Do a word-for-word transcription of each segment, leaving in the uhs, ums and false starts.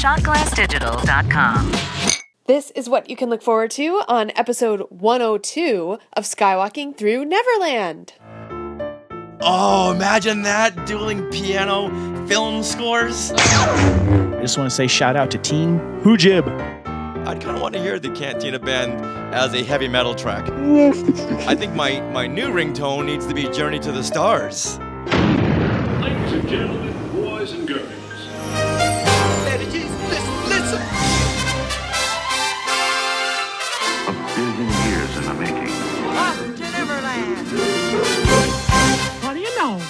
shot glass digital dot com. This is what you can look forward to on episode one oh two of Skywalking Through Neverland. Oh, imagine that, dueling piano film scores. I just want to say shout out to Team Hoojib. I'd kind of want to hear the Cantina Band as a heavy metal track. I think my, my new ringtone needs to be Journey to the Stars. Ladies and gentlemen, boys and girls. Ladies, listen, listen. A billion years in the making. Up to Neverland. What do you know?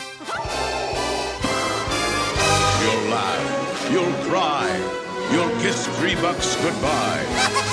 You'll laugh, you'll cry, you'll kiss three bucks goodbye.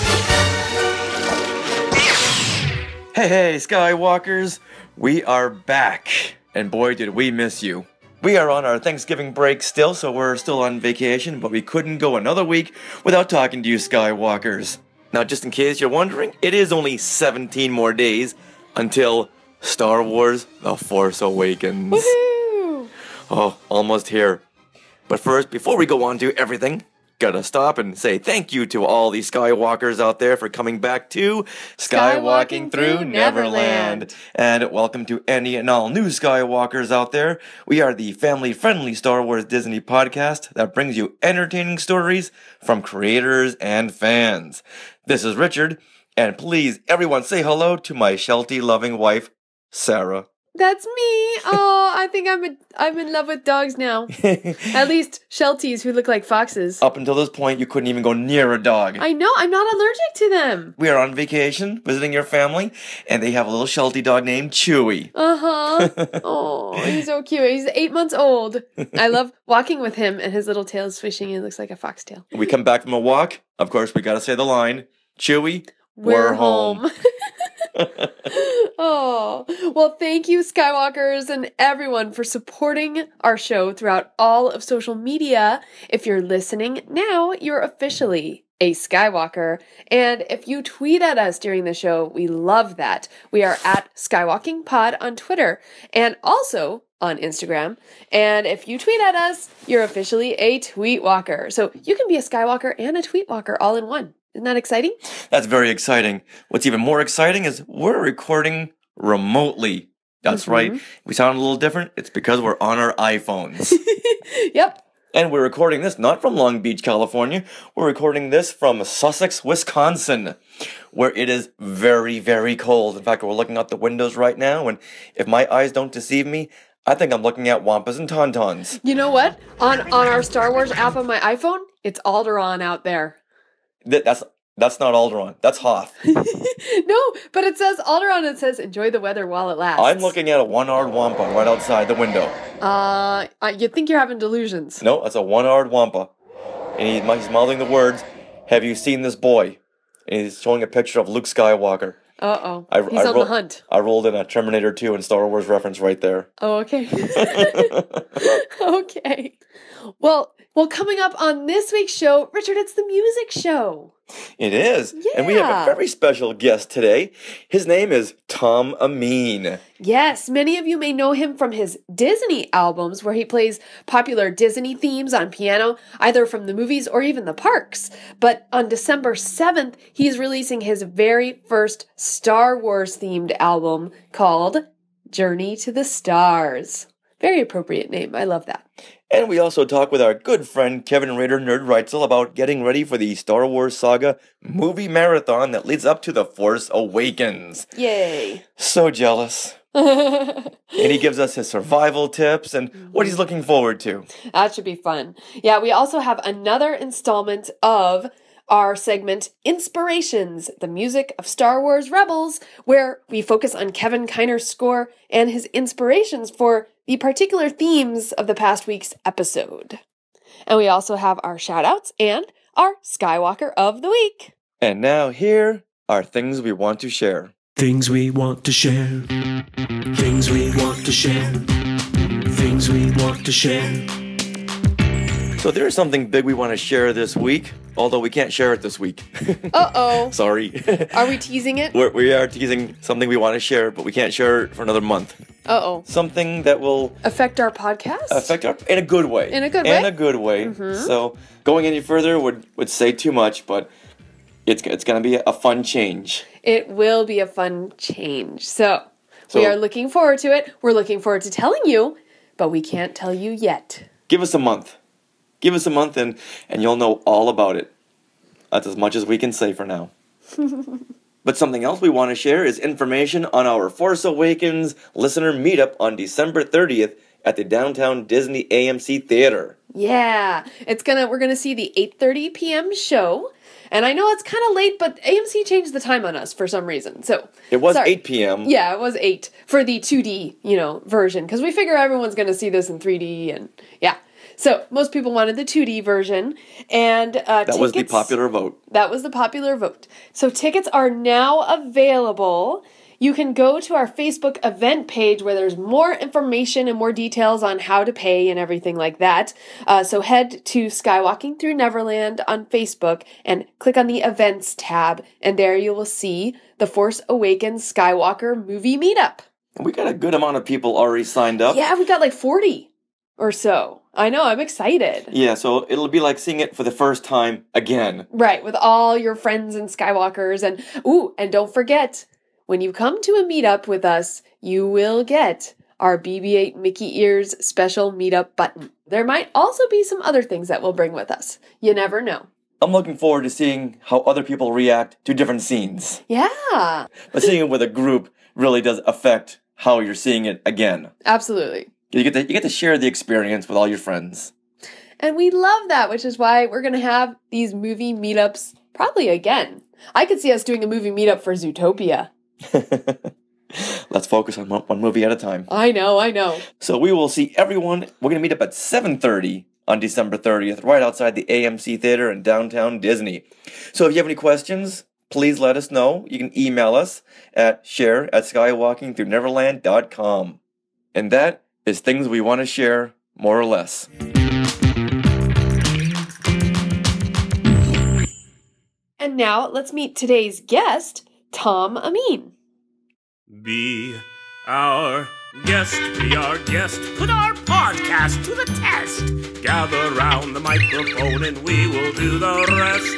Hey, hey, Skywalkers. We are back. And boy, did we miss you. We are on our Thanksgiving break still, so we're still on vacation, but we couldn't go another week without talking to you Skywalkers. Now, just in case you're wondering, it is only seventeen more days until Star Wars The Force Awakens. Woohoo! Oh, almost here. But first, before we go on to everything, gotta stop and say thank you to all the Skywalkers out there for coming back to Skywalking Through Neverland. And welcome to any and all new Skywalkers out there. We are the family-friendly Star Wars Disney podcast that brings you entertaining stories from creators and fans. This is Richard, and please, everyone say hello to my Sheltie-loving wife, Sarah. That's me. Oh, I think I'm a, I'm in love with dogs now. At least Shelties who look like foxes. Up until this point, you couldn't even go near a dog. I know, I'm not allergic to them. We are on vacation, visiting your family, and they have a little Sheltie dog named Chewy. Uh-huh. Oh, he's so cute. He's eight months old. I love walking with him, and his little tail is swishing. He looks like a foxtail. We come back from a walk. Of course, we got to say the line, Chewy, we're, We're home. home. Oh, well, thank you, Skywalkers, and everyone for supporting our show throughout all of social media. If you're listening now, you're officially a Skywalker. And if you tweet at us during the show, we love that. We are at Skywalking Pod on Twitter and also on Instagram. And if you tweet at us, you're officially a Tweetwalker. So you can be a Skywalker and a Tweetwalker all in one. Isn't that exciting? That's very exciting. What's even more exciting is we're recording remotely. That's mm-hmm. right. We sound a little different. It's because we're on our iPhones. Yep. And we're recording this not from Long Beach, California. We're recording this from Sussex, Wisconsin, where it is very, very cold. In fact, we're looking out the windows right now, and if my eyes don't deceive me, I think I'm looking at Wampas and Tauntauns. You know what? On on our Star Wars app on my iPhone, it's Alderaan out there. That, that's that's not Alderaan. That's Hoth. No, but it says Alderaan. It says enjoy the weather while it lasts. I'm looking at a one-eyed Wampa right outside the window. Uh, you think you're having delusions? No, that's a one-eyed Wampa, and he's, he's mouthing the words, "Have you seen this boy?" And he's showing a picture of Luke Skywalker. Uh-oh. I, He's I on ro- the hunt. I rolled in a Terminator two and Star Wars reference right there. Oh, okay. Okay. Well, well, coming up on this week's show, Richard, it's the music show. It is. Yeah. And we have a very special guest today. His name is Tom Ameen. Yes, many of you may know him from his Disney albums where he plays popular Disney themes on piano, either from the movies or even the parks. But on December seventh, he's releasing his very first Star Wars themed album called Journey to the Stars. Very appropriate name. I love that. And we also talk with our good friend Kevin Raider Nerd Reitzel about getting ready for the Star Wars Saga movie marathon that leads up to The Force Awakens. Yay. So jealous. And he gives us his survival tips and what he's looking forward to. That should be fun. Yeah, we also have another installment of our segment Inspirations, the music of Star Wars Rebels, where we focus on Kevin Kiner's score and his inspirations for the particular themes of the past week's episode. And we also have our shout-outs and our Skywalker of the Week. And now here are things we want to share. Things we want to share. Things we want to share. Things we want to share. So there is something big we want to share this week, although we can't share it this week. Uh-oh. Sorry. Are we teasing it? We're, we are teasing something we want to share, but we can't share it for another month. Uh-oh. Something that will affect our podcast? Affect our in a good way. In a good in way? In a good way. Mm-hmm. So going any further would, would say too much, but it's it's going to be a fun change. It will be a fun change. So, so we are looking forward to it. We're looking forward to telling you, but we can't tell you yet. Give us a month. Give us a month and, and you'll know all about it. That's as much as we can say for now. But something else we want to share is information on our Force Awakens listener meetup on December thirtieth at the Downtown Disney A M C Theater. Yeah, it's gonna we're gonna see the eight thirty p.m. show. And I know it's kind of late, but A M C changed the time on us for some reason. So it was sorry. eight p.m. Yeah, it was eight for the two D, you know, version because we figure everyone's going to see this in three D and yeah. So most people wanted the two D version, and uh, that tickets, was the popular vote. That was the popular vote. So tickets are now available. You can go to our Facebook event page where there's more information and more details on how to pay and everything like that. Uh, so head to Skywalking Through Neverland on Facebook and click on the events tab, and there you will see the Force Awakens Skywalker movie meetup. We got a good amount of people already signed up. Yeah, we got like forty or so. I know, I'm excited. Yeah, so it'll be like seeing it for the first time again. Right, with all your friends and Skywalkers. And ooh, and don't forget, when you come to a meetup with us, you will get our B B eight Mickey Ears special meetup button. There might also be some other things that we'll bring with us. You never know. I'm looking forward to seeing how other people react to different scenes. Yeah. But seeing it with a group really does affect how you're seeing it again. Absolutely. You get to, you get to share the experience with all your friends. And we love that, which is why we're going to have these movie meetups probably again. I could see us doing a movie meetup for Zootopia. Let's focus on one, one movie at a time. I know, I know. So we will see everyone. We're going to meet up at seven thirty on December thirtieth, right outside the A M C Theater in downtown Disney. So if you have any questions, please let us know. You can email us at share at skywalking through neverland dot com. And that is things we want to share, more or less. And now let's meet today's guest, Tom Ameen. Be our guest, be our guest, put our podcast to the test. Gather round the microphone and we will do the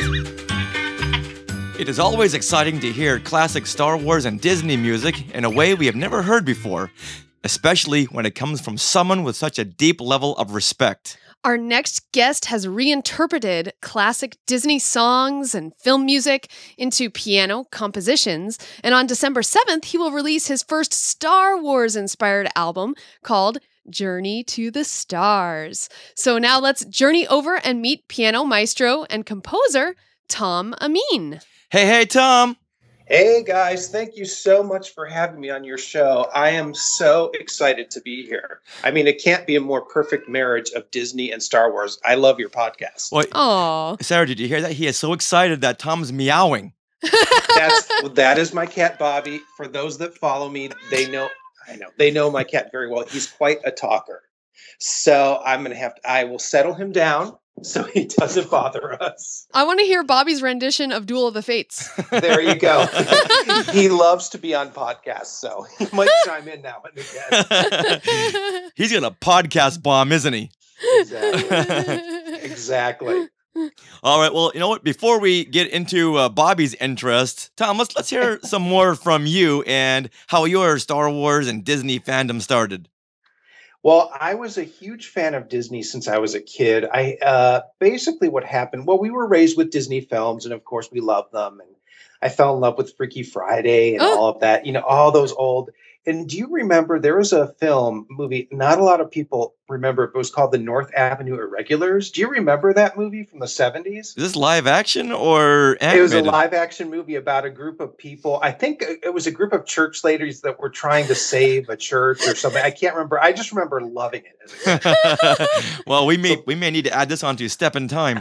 rest. It is always exciting to hear classic Star Wars and Disney music in a way we have never heard before, especially when it comes from someone with such a deep level of respect. Our next guest has reinterpreted classic Disney songs and film music into piano compositions, and on December seventh, he will release his first Star Wars-inspired album called Journey to the Stars. So now let's journey over and meet piano maestro and composer Tom Ameen. Hey, hey, Tom! Hey guys, thank you so much for having me on your show. I am so excited to be here. I mean, it can't be a more perfect marriage of Disney and Star Wars. I love your podcast. Well, Aww. Sarah, did you hear that? He is so excited that Tom's meowing. That's that is my cat Bobby. For those that follow me, they know I know they know my cat very well. He's quite a talker. So I'm gonna have to I will settle him down so he doesn't bother us. I want to hear Bobby's rendition of Duel of the Fates. There you go. He loves to be on podcasts, so he might chime in now and again. He's got a podcast bomb, isn't he? Exactly. Exactly. All right. Well, you know what? Before we get into uh, Bobby's interest, Tom, let's let's hear some more from you and how your Star Wars and Disney fandom started. Well, I was a huge fan of Disney since I was a kid. I uh, basically what happened, well, we were raised with Disney films, and of course we love them. And I fell in love with Freaky Friday and oh. all of that, you know, all those old. And do you remember there was a film movie, not a lot of people remember, it was called The North Avenue Irregulars. Do you remember that movie from the seventies? Is this live action or animated? It was a live action movie about a group of people. I think it was a group of church ladies that were trying to save a church or something. I can't remember. I just remember loving it as a kid. Well, we may, we may need to add this onto Step in Time.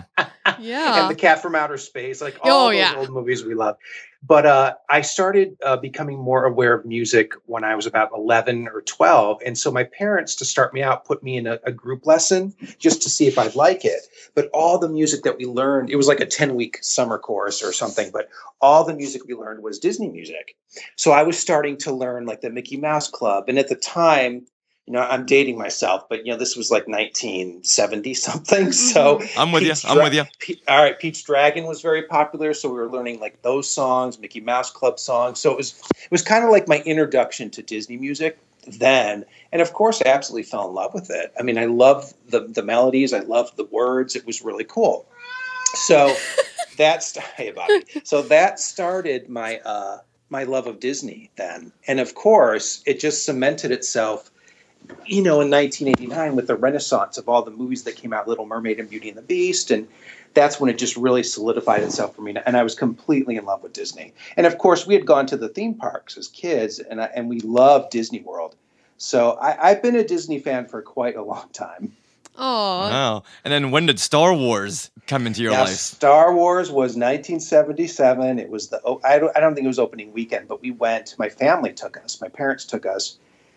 Yeah. And The Cat from Outer Space, like all Oh, those yeah. old movies we love. But uh, I started uh, becoming more aware of music when I was about eleven or twelve. And so my parents, to start me out, put me in a, a group lesson just to see if I'd like it. But all the music that we learned, it was like a ten-week summer course or something, but all the music we learned was Disney music. So I was starting to learn like the Mickey Mouse Club. And at the time, you know, I'm dating myself, but, you know, this was like nineteen seventy something. So I'm with Pete's you. I'm Dra- with you. Pe- all right. Pete's Dragon was very popular. So we were learning like those songs, Mickey Mouse Club songs. So it was, it was kind of like my introduction to Disney music then. And of course, I absolutely fell in love with it. I mean, I loved the, the melodies. I loved the words. It was really cool. So that's, hey, Bobby. So that started my, uh, my love of Disney then. And of course, it just cemented itself, you know, in nineteen eighty-nine with the renaissance of all the movies that came out, Little Mermaid and Beauty and the Beast. And that's when it just really solidified itself for me. And I was completely in love with Disney. And of course, we had gone to the theme parks as kids, and I, and we loved Disney World. So I, I've been a Disney fan for quite a long time. Oh. Wow. And then when did Star Wars come into your Now, life? Star Wars was nineteen seventy-seven. It was the, oh, I don't, I don't think it was opening weekend, but we went, my family took us, my parents took us.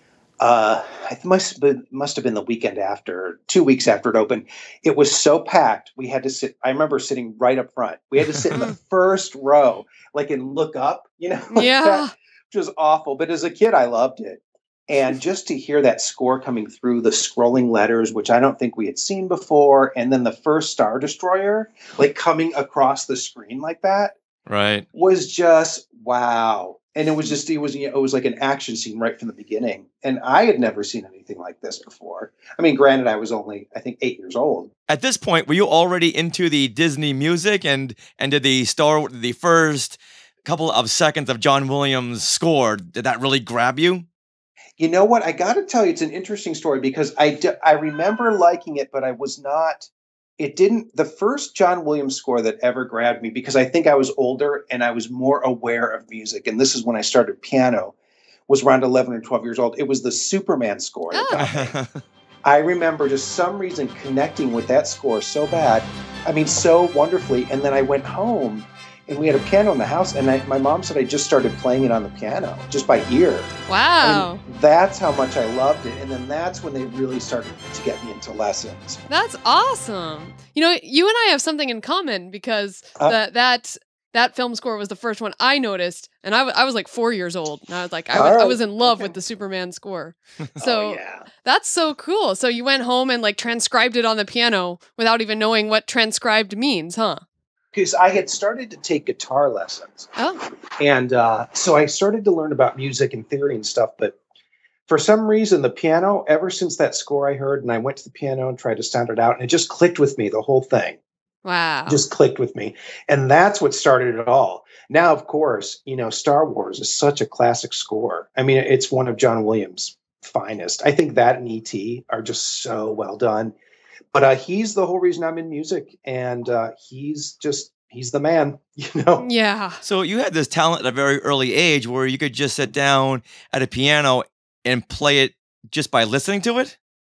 Uh, it must have been, must have been the weekend after, two weeks after it opened. It was so packed. We had to sit, I remember sitting right up front. We had to sit in the first row, like, and look up, you know, like Yeah. that, which was awful. But as a kid, I loved it. And just to hear that score coming through, the scrolling letters, which I don't think we had seen before, and then the first Star Destroyer, like coming across the screen like that, Right. was just wow. And it was just, it was, you know, it was like an action scene right from the beginning. And I had never seen anything like this before. I mean, granted, I was only, I think, eight years old. At this point, were you already into the Disney music, and and did the Star the first couple of seconds of John Williams' score, did that really grab you? You know what? I got to tell you, it's an interesting story because I, d- I remember liking it, but I was not, it didn't, the first John Williams score that ever grabbed me, because I think I was older and I was more aware of music. And this is when I started piano, was around eleven or twelve years old. It was the Superman score that got me. I remember just some reason connecting with that score so bad. I mean, so wonderfully. And then I went home and we had a piano in the house, and I, my mom said I just started playing it on the piano, just by ear. Wow. And that's how much I loved it. And then that's when they really started to get me into lessons. That's awesome. You know, you and I have something in common because Uh, that that that film score was the first one I noticed, and I, w- I was like four years old, and I was like, I, w- All I right. was in love Okay. with the Superman score. So oh, yeah. that's so cool. So you went home and like transcribed it on the piano without even knowing what transcribed means, huh? Because I had started to take guitar lessons. Oh. And uh, so I started to learn about music and theory and stuff. But for some reason, the piano, ever since that score I heard, and I went to the piano and tried to sound it out, and it just clicked with me, the whole thing. Wow. Just clicked with me. And that's what started it all. Now, of course, you know, Star Wars is such a classic score. I mean, it's one of John Williams' finest. I think that and E T are just so well done. But uh, he's the whole reason I'm in music, and uh, he's just, he's the man, you know? Yeah. So you had this talent at a very early age where you could just sit down at a piano and play it just by listening to it?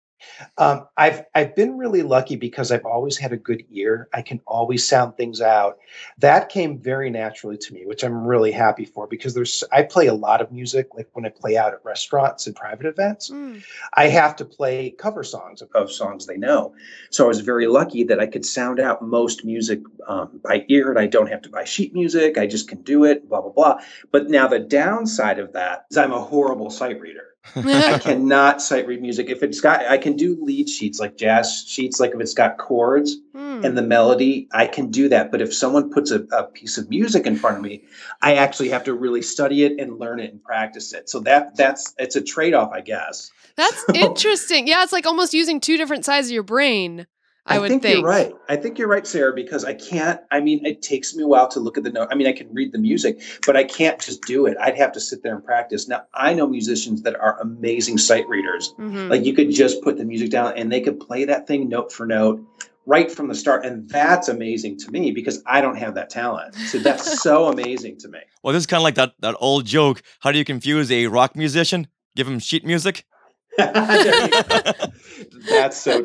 Um, I've I've been really lucky because I've always had a good ear. I can always sound things out. That came very naturally to me, which I'm really happy for, because there's I play a lot of music. Like when I play out at restaurants and private events, Mm. I have to play cover songs of, of songs they know. So I was very lucky that I could sound out most music um, by ear, and I don't have to buy sheet music. I just can do it, blah, blah, blah. But now the downside of that is I'm a horrible sight reader. I cannot sight read music. If it's got, I can do lead sheets, like jazz sheets, like if it's got chords Mm. and the melody, I can do that. But if someone puts a, a piece of music in front of me, I actually have to really study it and learn it and practice it. So that that's, it's a trade-off, I guess. That's So- interesting. Yeah, it's like almost using two different sides of your brain, I, I would think, think. you're right. I think you're right, Sarah, because I can't, I mean, it takes me a while to look at the note. I mean, I can read the music, but I can't just do it. I'd have to sit there and practice. Now, I know musicians that are amazing sight readers. Mhm. Like you could just put the music down and they could play that thing note for note right from the start. And that's amazing to me because I don't have that talent. So that's so amazing to me. Well, this is kind of like that, that old joke. How do you confuse a rock musician? Give him sheet music? There you go. That's so true.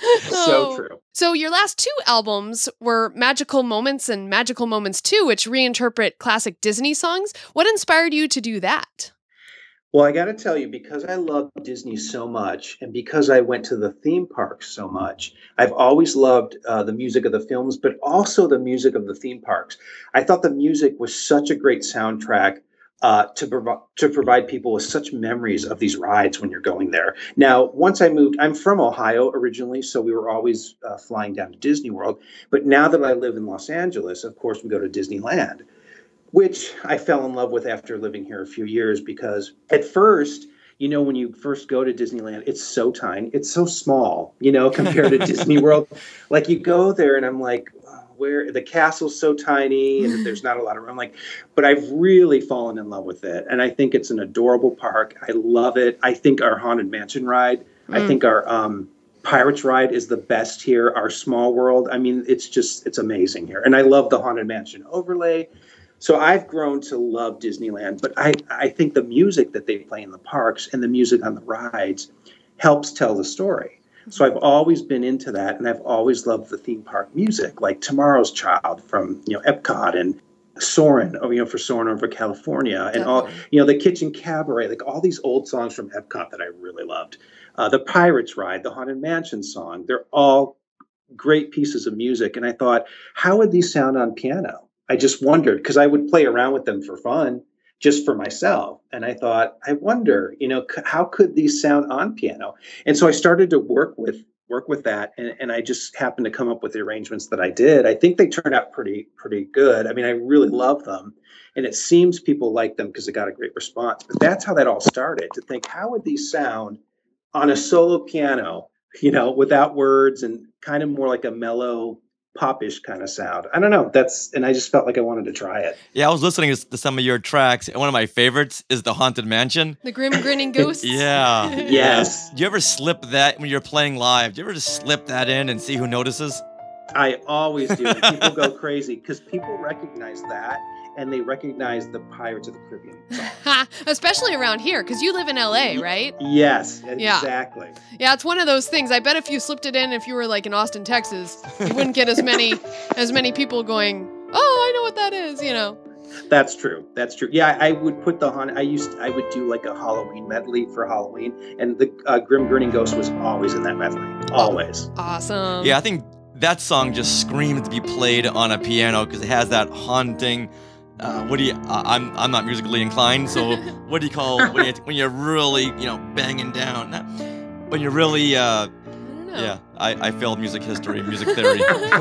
So true. So your last two albums were Magical Moments and Magical Moments two, which reinterpret classic Disney songs. What inspired you to do that? Well, I got to tell you, because I love Disney so much, and because I went to the theme parks so much, I've always loved uh, the music of the films, but also the music of the theme parks. I thought the music was such a great soundtrack uh, to, prov- to provide people with such memories of these rides when you're going there. Now, once I moved, I'm from Ohio originally, so we were always uh, flying down to Disney World. But now that I live in Los Angeles, of course, we go to Disneyland, which I fell in love with after living here a few years, because at first, you know, when you first go to Disneyland, it's so tiny, it's so small, you know, compared to Disney World. Like you go there and I'm like, oh, where the castle's so tiny and there's not a lot of room. Like, but I've really fallen in love with it. And I think it's an adorable park. I love it. I think our Haunted Mansion ride, mm. I think our um, Pirates ride is the best here. Our Small World. I mean, it's just, it's amazing here. And I love the Haunted Mansion overlay. So I've grown to love Disneyland, but I, I think the music that they play in the parks and the music on the rides helps tell the story. So I've always been into that, and I've always loved the theme park music, like Tomorrow's Child from, you know, Epcot, and Soarin', or, you know, for Soarin' over California, and all, you know, the Kitchen Cabaret, like all these old songs from Epcot that I really loved. Uh, the Pirates ride, the Haunted Mansion song, they're all great pieces of music. And I thought, how would these sound on piano? I just wondered, because I would play around with them for fun, just for myself. And I thought, I wonder, you know, c- how could these sound on piano? And so I started to work with work with that. And, and I just happened to come up with the arrangements that I did. I think they turned out pretty, pretty good. I mean, I really love them. And it seems people like them because they got a great response. But that's how that all started, to think, how would these sound on a solo piano, you know, without words, and kind of more like a mellow, popish kind of sound. I don't know. That's, and I just felt like I wanted to try it. Yeah, I was listening to some of your tracks, and one of my favorites is the Haunted Mansion. The Grim Grinning Ghosts. Yeah. Yes. Do you ever slip that when you're playing live? Do you ever just slip that in and see who notices? I always do. And people go crazy because people recognize that, and they recognize the Pirates of the Caribbean song. Especially around here, because you live in L A, right? Yes, Yeah. exactly. Yeah, it's one of those things. I bet if you slipped it in, if you were like in Austin, Texas, you wouldn't get as many as many people going, oh, I know what that is, you know. That's true. That's true. Yeah, I would put the haunted. I used. I would do like a Halloween medley for Halloween, and the uh, Grim Grinning Ghost was always in that medley. Always. Awesome. Yeah, I think that song just screams to be played on a piano because it has that haunting. Uh, what do you? Uh, I'm I'm not musically inclined, so what do you call when you when you're really, you know, banging down? Not, when you're really. Uh, Yeah, I, I failed music history, music theory.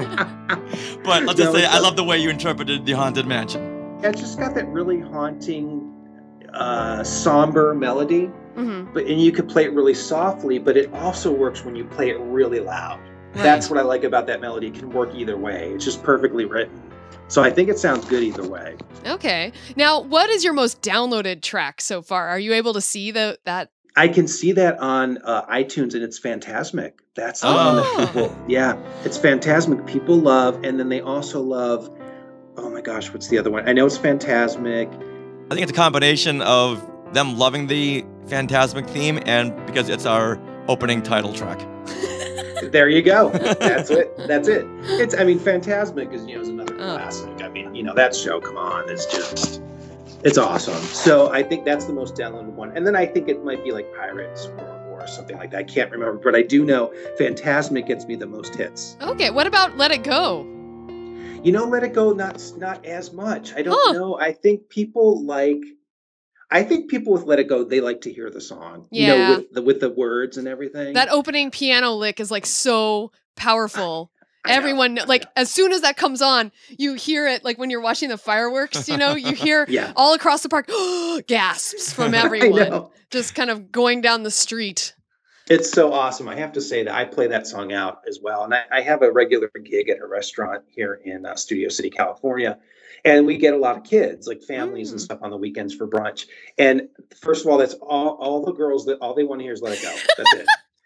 But let's just say I love the way you interpreted the Haunted Mansion. Yeah, it's just got that really haunting, uh, somber melody, Mm-hmm. but and you could play it really softly, but it also works when you play it really loud. Right. That's what I like about that melody. It can work either way. It's just perfectly written. So I think it sounds good either way. Okay. Now, what is your most downloaded track so far? Are you able to see the that? I can see that on uh, iTunes, and it's Phantasmic. That's the Oh. one that people, yeah, it's Phantasmic. People love, and then they also love, oh my gosh, what's the other one? I know it's Phantasmic. I think it's a combination of them loving the Phantasmic theme and because it's our opening title track. There you go. That's it. That's it. It's, I mean, Phantasmic is, you know, is another Oh. classic. I mean, you know, that show, come on, it's just, it's awesome. So I think that's the most downloaded one. And then I think it might be like Pirates or, or something like that. I can't remember, but I do know Phantasmic gets me the most hits. Okay. What about Let It Go? You know, Let It Go, not not as much. I don't Huh. know. I think people like, I think people with Let It Go, they like to hear the song. You Yeah. know, with the, with the words and everything. That opening piano lick is like so powerful. I know, Everyone, I like, know. as soon as that comes on, you hear it, like when you're watching the fireworks, you know, you hear Yeah. all across the park, gasps from I everyone. know. Just kind of going down the street. It's so awesome. I have to say that I play that song out as well. And I, I have a regular gig at a restaurant here in uh, Studio City, California. And we get a lot of kids, like families Mm. and stuff on the weekends for brunch. And first of all, that's all, all the girls that all they want to hear is Let It Go. That's it.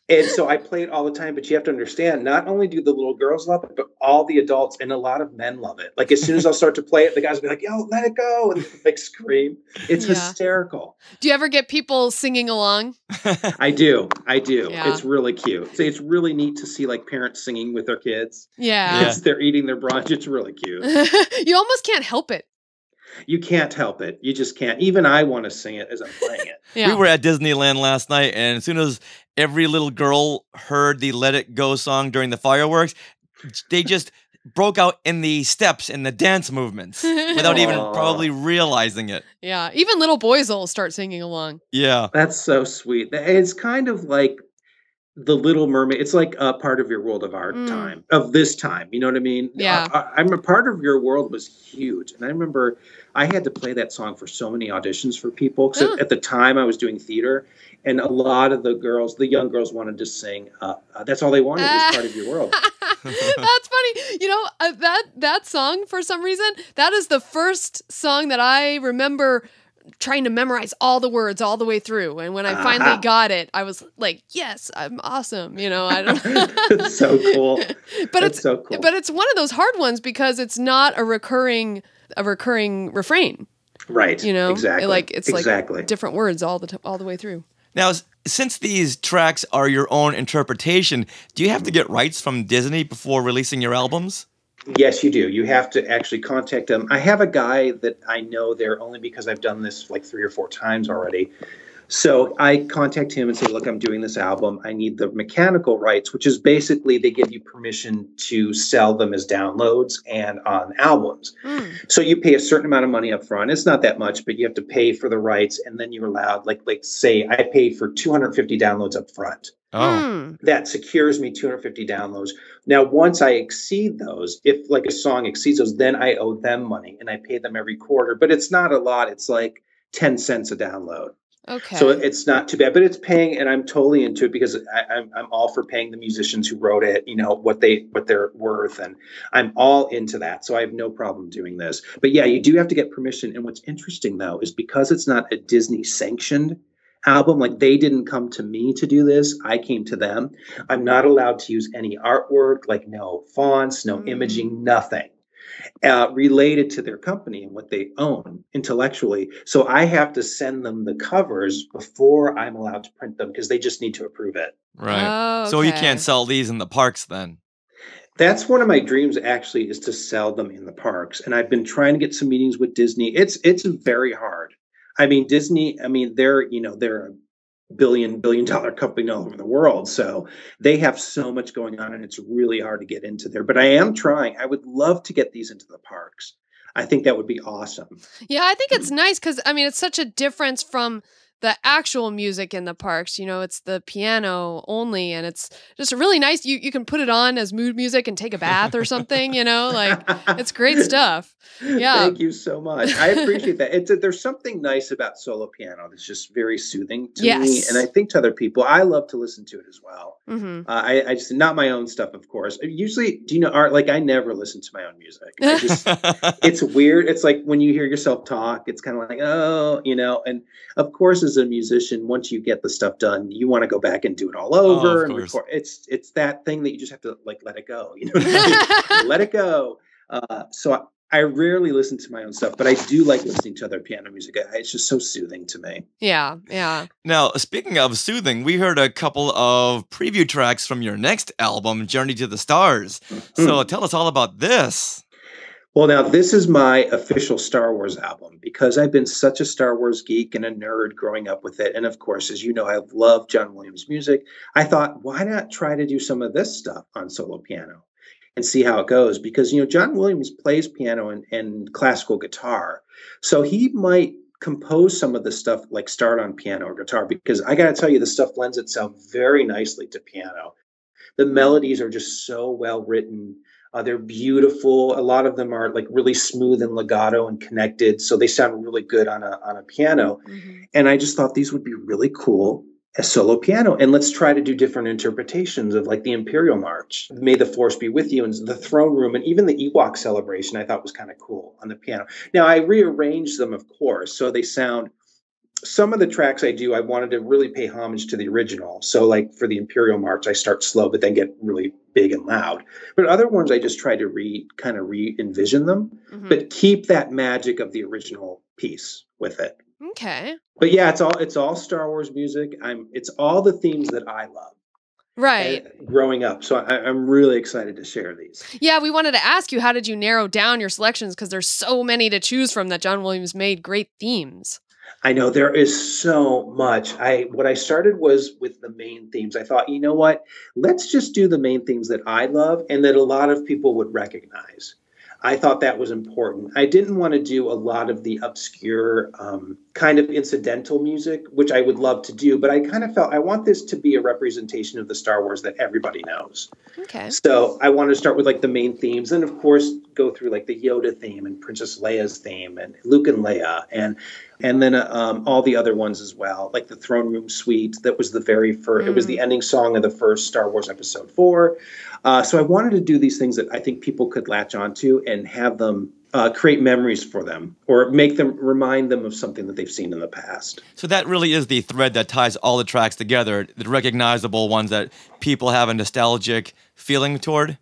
And so I play it all the time, but you have to understand, not only do the little girls love it, but all the adults and a lot of men love it. Like as soon as I'll start to play it, the guys will be like, yo, let it go. And like scream. It's Yeah. hysterical. Do you ever get people singing along? I do. I do. Yeah. It's really cute. So it's really neat to see like parents singing with their kids. Yeah. Yeah. As they're eating their brunch. It's really cute. You almost can't help it. You can't help it. You just can't. Even I want to sing it as I'm playing it. Yeah. We were at Disneyland last night, and as soon as every little girl heard the Let It Go song during the fireworks, they just broke out in the steps and the dance movements without even Aw. probably realizing it. Yeah. Even little boys will start singing along. Yeah. That's so sweet. It's kind of like The Little Mermaid. It's like a part of your world of our Mm. time, of this time. You know what I mean? Yeah. I, I, I'm a part of your world was huge. And I remember I had to play that song for so many auditions for people. Because Oh. at the time I was doing theater, and a lot of the girls, the young girls wanted to sing. Uh, uh, that's all they wanted was part of your world. That's funny. You know, uh, that that song, for some reason, that is the first song that I remember trying to memorize all the words all the way through. And when I finally Uh-huh. got it, I was like, yes, I'm awesome. You know, I don't It's so cool. But That's it's so cool. but it's one of those hard ones because it's not a recurring a recurring refrain, Right. you know? Exactly. Like it's exactly. like different words all the t- all the way through. Now, s- since these tracks are your own interpretation, do you have to get rights from Disney before releasing your albums? Yes, you do. You have to actually contact them. I have a guy that I know there only because I've done this like three or four times already. So I contact him and say, look, I'm doing this album. I need the mechanical rights, which is basically they give you permission to sell them as downloads and on albums. Mm. So you pay a certain amount of money up front. It's not that much, but you have to pay for the rights. And then you're allowed, like, like say I paid for two hundred fifty downloads up front. Oh. Mm. That secures me two hundred fifty downloads. Now, once I exceed those, if like a song exceeds those, then I owe them money and I pay them every quarter. But it's not a lot. It's like ten cents a download. Okay. So it's not too bad, but it's paying, and I'm totally into it because I, I'm I'm all for paying the musicians who wrote it, you know, what they what they're worth, and I'm all into that. So I have no problem doing this. But yeah, you do have to get permission. And what's interesting though is because it's not a Disney sanctioned album, like they didn't come to me to do this, I came to them. I'm not allowed to use any artwork, like no fonts, no Mm. imaging, nothing. Uh, related to their company and what they own intellectually. So I have to send them the covers before I'm allowed to print them because they just need to approve it. Right. Oh, So you okay. can't sell these in the parks then. That's one of my dreams actually, is to sell them in the parks. And I've been trying to get some meetings with Disney. It's it's very hard. I mean, Disney, I mean, they're, you know, they're a billion, billion dollar company all over the world. So they have so much going on and it's really hard to get into there. But I am trying. I would love to get these into the parks. I think that would be awesome. Yeah, I think it's nice because I mean it's such a difference from the actual music in the parks. You know, it's the piano only, and it's just really nice. You you can put it on as mood music and take a bath or something. You know, like it's great stuff. Yeah. Thank you so much. I appreciate that. It's a, there's something nice about solo piano that's just very soothing to Yes. me, and I think to other people. I love to listen to it as well. Mm-hmm. Uh, I, I just not my own stuff, of course. Usually, do you know art? Like I never listen to my own music. I just, it's weird. It's like when you hear yourself talk, it's kind of like, oh, you know. And of course, as a musician, once you get the stuff done, you want to go back and do it all over of and course. record. It's it's that thing that you just have to like let it go. You know, what I mean? Let it go. Uh, so. I, I rarely listen to my own stuff, but I do like listening to other piano music. It's just so soothing to me. Yeah, yeah. Now, speaking of soothing, we heard a couple of preview tracks from your next album, Journey to the Stars. So tell us all about this. Well, now this is my official Star Wars album because I've been such a Star Wars geek and a nerd growing up with it. And of course, as you know, I love John Williams music. I thought, why not try to do some of this stuff on solo piano and see how it goes? Because, you know, John Williams plays piano and, and classical guitar. So he might compose some of the stuff like start on piano or guitar, because I got to tell you, the stuff lends itself very nicely to piano. The melodies are just so well written. Uh, they're beautiful. A lot of them are like really smooth and legato and connected. So they sound really good on a, on a piano. Mm-hmm. And I just thought these would be really cool as solo piano. And let's try to do different interpretations of like the Imperial March, May the Force Be With You, and the Throne Room, and even the Ewok celebration I thought was kind of cool on the piano. Now I rearranged them, of course, so they sound some of the tracks I do, I wanted to really pay homage to the original. So like for the Imperial March, I start slow, but then get really big and loud. But other ones, I just try to re kind of re-envision them, mm-hmm. but keep that magic of the original piece with it. Okay. But yeah, it's all it's all Star Wars music. I'm it's all the themes that I love. Right. Growing up. So I, I'm really excited to share these. Yeah, we wanted to ask you, how did you narrow down your selections? Because there's so many to choose from that John Williams made great themes. I know there is so much. I what I started was with the main themes. I thought, you know what? Let's just do the main themes that I love and that a lot of people would recognize. I thought that was important. I didn't want to do a lot of the obscure um, kind of incidental music, which I would love to do, but I kind of felt I want this to be a representation of the Star Wars that everybody knows. Okay. So I wanted to start with like the main themes and of course go through like the Yoda theme and Princess Leia's theme and Luke and Leia and and then uh, um, all the other ones as well, like the Throne Room Suite. That was the very first, mm. it was the ending song of the first Star Wars Episode four. Uh, so I wanted to do these things that I think people could latch onto and have them uh, create memories for them or make them remind them of something that they've seen in the past. So that really is the thread that ties all the tracks together, the recognizable ones that people have a nostalgic feeling toward?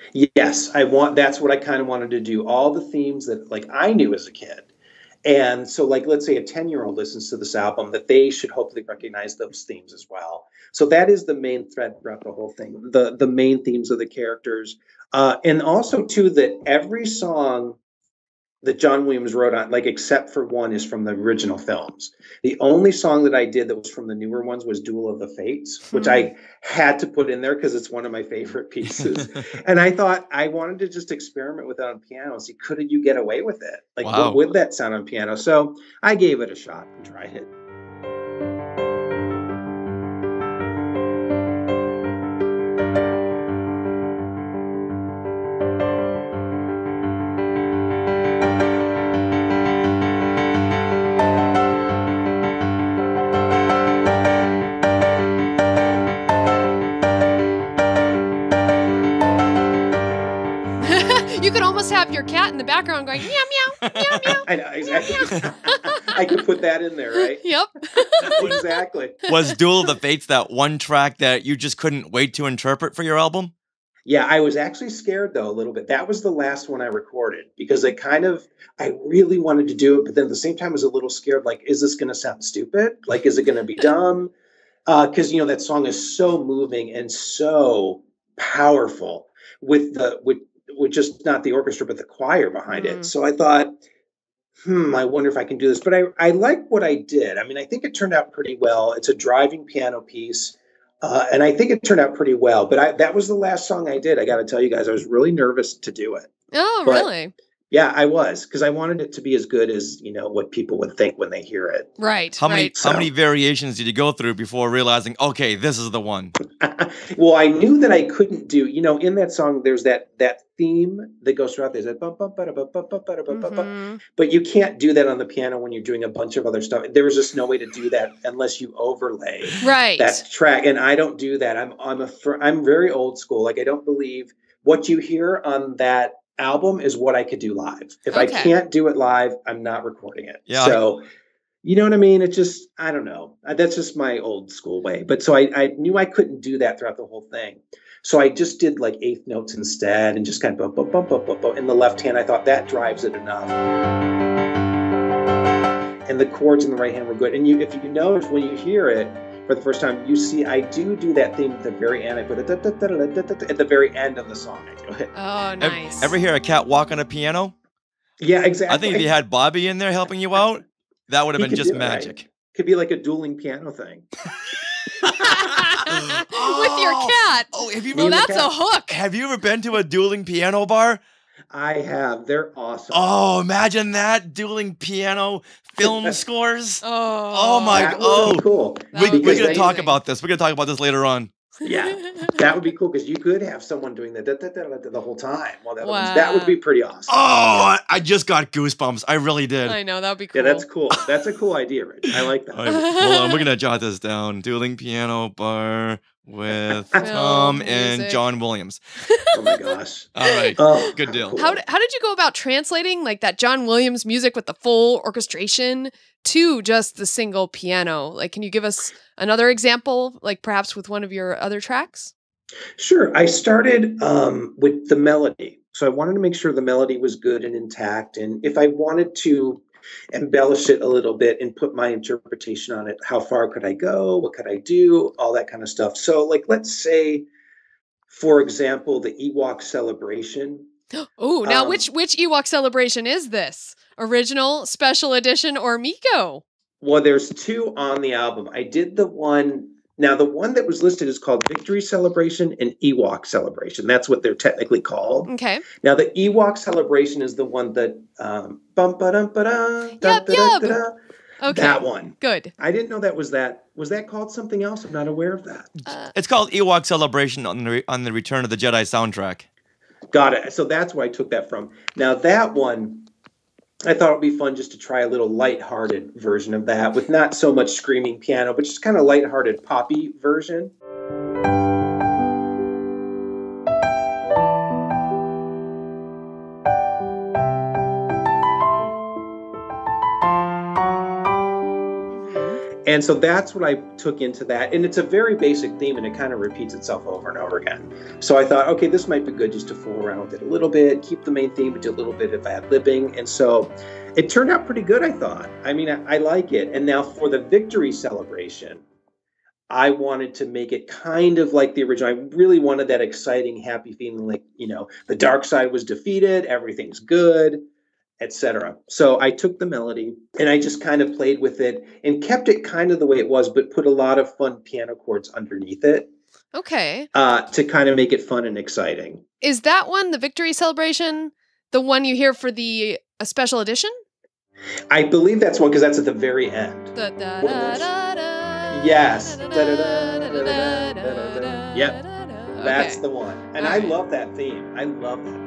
Yes, I want. That's what I kind of wanted to do. All the themes that like I knew as a kid. And so like, let's say a ten-year-old listens to this album, that they should hopefully recognize those themes as well. So that is the main thread throughout the whole thing, the, the main themes of the characters. Uh, and also, too, that every song that John Williams wrote on, like except for one, is from the original films. The only song that I did that was from the newer ones was Duel of the Fates, which I had to put in there because it's one of my favorite pieces. And I thought I wanted to just experiment with it on piano and see, could you get away with it? Like, wow. what would that sound on piano? So I gave it a shot and tried it. You could almost have your cat in the background going, meow, meow, meow, meow. I know, exactly. I could put that in there, right? Yep. Exactly. Was Duel of the Fates that one track that you just couldn't wait to interpret for your album? Yeah, I was actually scared, though, a little bit. That was the last one I recorded because I kind of, I really wanted to do it, but then at the same time I was a little scared, like, is this going to sound stupid? Like, is it going to be dumb? Because, uh, you know, that song is so moving and so powerful with the, with, with just not the orchestra, but the choir behind mm. it. So I thought, hmm, I wonder if I can do this. But I, I like what I did. I mean, I think it turned out pretty well. It's a driving piano piece. Uh, and I think it turned out pretty well. But I, that was the last song I did. I got to tell you guys, I was really nervous to do it. Oh, but, really? Yeah, I was. Because I wanted it to be as good as, you know, what people would think when they hear it. Right, How many right. How So- many variations did you go through before realizing, okay, this is the one? Well, I knew that I couldn't do, you know, in that song, there's that that theme that goes throughout. There's that bum, bum, ba, da, bum, bum, bum, ba, da, bum, bum, bum. Mm-hmm. But you can't do that on the piano when you're doing a bunch of other stuff. There was just no way to do that unless you overlay Right. that track. And I don't do that. I'm I'm a fir- I'm very old school. Like I don't believe what you hear on that album is what I could do live. If I Okay. can't do it live, I'm not recording it. Yeah, So. You know what I mean? It just, I don't know. That's just my old school way. But so I, I knew I couldn't do that throughout the whole thing. So I just did like eighth notes instead and just kind of bump, bump, bump, bump, bump. In the left hand, I thought that drives it enough. And the chords in the right hand were good. And you, if you notice when you hear it for the first time, you see I do do that theme at the very end. I put it at the very end of the song. I do it. Oh, nice. Ever, ever hear a cat walk on a piano? Yeah, exactly. I think if you had Bobby in there helping you out, that would have He been could just do it, right? magic. Could be like a dueling piano thing. With your cat. Oh, have you Well, Me and the that's a cat. hook. Have you ever been to a dueling piano bar? I have. They're awesome. Oh, imagine that dueling piano film scores. Oh. Oh my That god. would Oh, be cool. That we, would be we're gonna they- talk amazing. about this. We're gonna talk about this later on. Yeah, that would be cool because you could have someone doing the da, da, da, da, da, the whole time. While the other ones, that would be pretty awesome. Oh, I, I just got goosebumps. I really did. I know, that would be cool. Yeah, that's cool. That's a cool idea, Rich. I like that. All right, hold on, we're gonna jot this down. Dueling piano bar with Tom and music. John Williams. Oh my gosh. All right. Oh, Good deal. How, d- how did you go about translating like that John Williams music with the full orchestration to just the single piano? Like, can you give us another example, like perhaps with one of your other tracks? Sure. I started um, with the melody. So I wanted to make sure the melody was good and intact. And if I wanted to embellish it a little bit and put my interpretation on it, how far could I go? What could I do? All that kind of stuff. So like, let's say, for example, the Ewok celebration. Oh, now Um, which which Ewok celebration is this? Original, special edition, or Miko? Well, there's two on the album. I did the one. Now, the one that was listed is called Victory Celebration and Ewok Celebration. That's what they're technically called. Okay. Now, the Ewok Celebration is the one that um, bum ba dum ba da Yup, da da yup. da. Okay. That one. Good. I didn't know that was that. Was that called something else? I'm not aware of that. Uh, It's called Ewok Celebration on the, on the Return of the Jedi soundtrack. Got it. So that's where I took that from. Now, that one, I thought it would be fun just to try a little lighthearted version of that with not so much screaming piano, but just kind of lighthearted poppy version. And so that's what I took into that. And it's a very basic theme, and it kind of repeats itself over and over again. So I thought, okay, this might be good just to fool around with it a little bit, keep the main theme, but do a little bit of ad-libbing. And so it turned out pretty good, I thought. I mean, I, I like it. And now for the victory celebration, I wanted to make it kind of like the original. I really wanted that exciting, happy feeling like, you know, the dark side was defeated, everything's good, et cetera. So I took the melody and I just kind of played with it and kept it kind of the way it was, but put a lot of fun piano chords underneath it. Okay. Uh, to kind of make it fun and exciting. Is that one, the Victory Celebration, the one you hear for the a special edition? I believe that's one because that's at the very end. The da da da da. Yes. Da, Da, da, da, da, da, da, da, da, da, da, da. da, Yep. da, da. That's Okay. the one. And All I right. love that theme. I love that theme.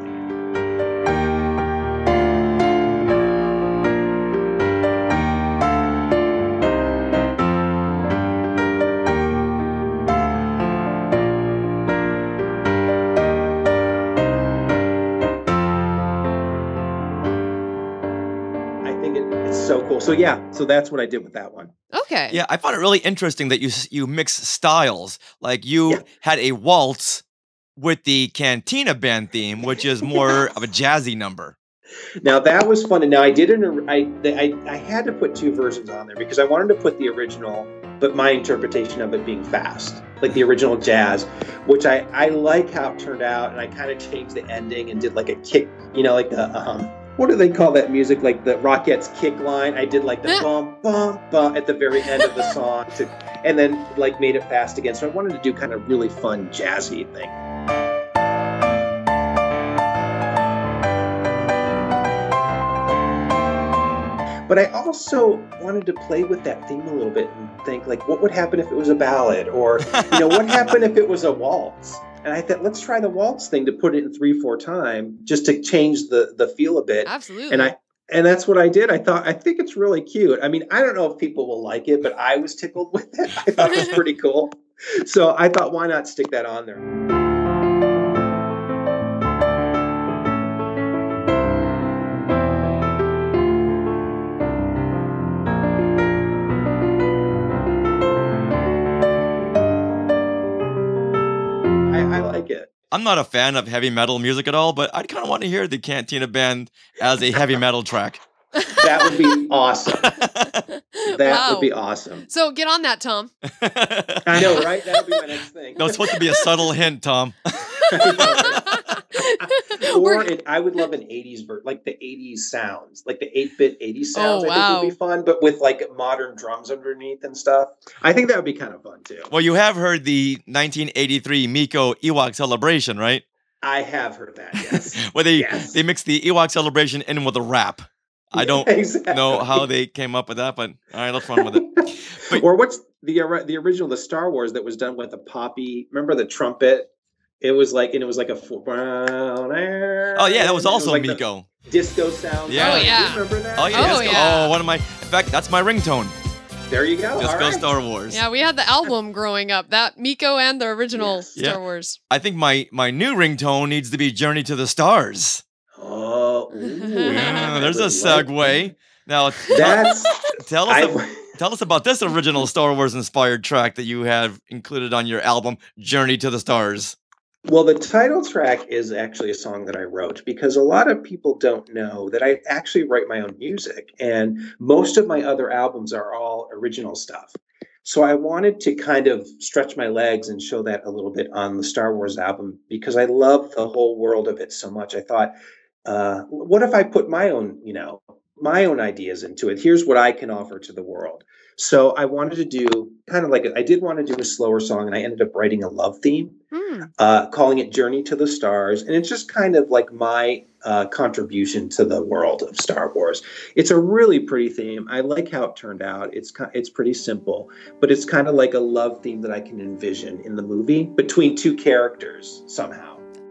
I think it, it's so cool. So yeah, so that's what I did with that one. Okay. Yeah, I found it really interesting that you s- you mix styles. Like you Yeah. had a waltz with the Cantina Band theme, which is more of a jazzy number. Now that was fun. And now I did an I, I I had to put two versions on there because I wanted to put the original, but my interpretation of it being fast, like the original jazz, which I I like how it turned out, and I kind of changed the ending and did like a kick, you know, like the um what do they call that music? Like the Rockettes kick line. I did like the bum bum bum at the very end of the song, to, and then like made it fast again. So I wanted to do kind of really fun jazzy thing. But I also wanted to play with that theme a little bit and think, like, what would happen if it was a ballad? Or, you know, what happened if it was a waltz? And I thought, let's try the waltz thing to put it in three, four time, just to change the the feel a bit. Absolutely. And I and that's what I did. I thought, I think it's really cute. I mean, I don't know if people will like it, but I was tickled with it. I thought it was pretty cool. So I thought, why not stick that on there? I like it. I'm not a fan of heavy metal music at all, but I'd kind of want to hear the Cantina Band as a heavy metal track. That would be awesome. That Wow. would be awesome. So get on that, Tom. I know, right? That would be my next thing. No, it's supposed to be a subtle hint, Tom. Or it, I would love an eighties version, like the eighties sounds, like the eight-bit eighties sounds. Oh, I wow. think would be fun, but with like modern drums underneath and stuff. I think that would be kind of fun too. Well, you have heard the nineteen eighty-three Miko Ewok Celebration, right? I have heard that, yes. Where they, Yes. they mixed the Ewok Celebration in with a rap. I don't Exactly. know how they came up with that, but all right, let's run with it. But- Or what's the ori- the original, the Star Wars that was done with the poppy? Remember the trumpet? It was like, and it was like a. Oh yeah, that was also like Miko. Disco sound. Yeah. Oh, yeah. You remember that? Oh yeah, Oh, disco. yeah. Oh, one of my. In fact, that's my ringtone. There you go. Just All go right. Star Wars. Yeah, we had the album growing up. That Miko and the original Yes. Star Yeah. Wars. I think my, my new ringtone needs to be Journey to the Stars. Oh, ooh, Yeah, there's a I would like segue. Now, That's tell us, I, ab- tell us about this original Star Wars inspired track that you have included on your album, Journey to the Stars. well, the title track is actually a song that I wrote because a lot of people don't know that I actually write my own music, and most of my other albums are all original stuff. So I wanted to kind of stretch my legs and show that a little bit on the Star Wars album because I love the whole world of it so much. I thought, uh, what if I put my own, you know, my own ideas into it? Here's what I can offer to the world. So I wanted to do kind of like, a, I did want to do a slower song, and I ended up writing a love theme, Mm. uh, calling it Journey to the Stars. And it's just kind of like my uh, contribution to the world of Star Wars. It's a really pretty theme. I like how it turned out. It's ki- it's pretty simple, but it's kind of like a love theme that I can envision in the movie between two characters somehow.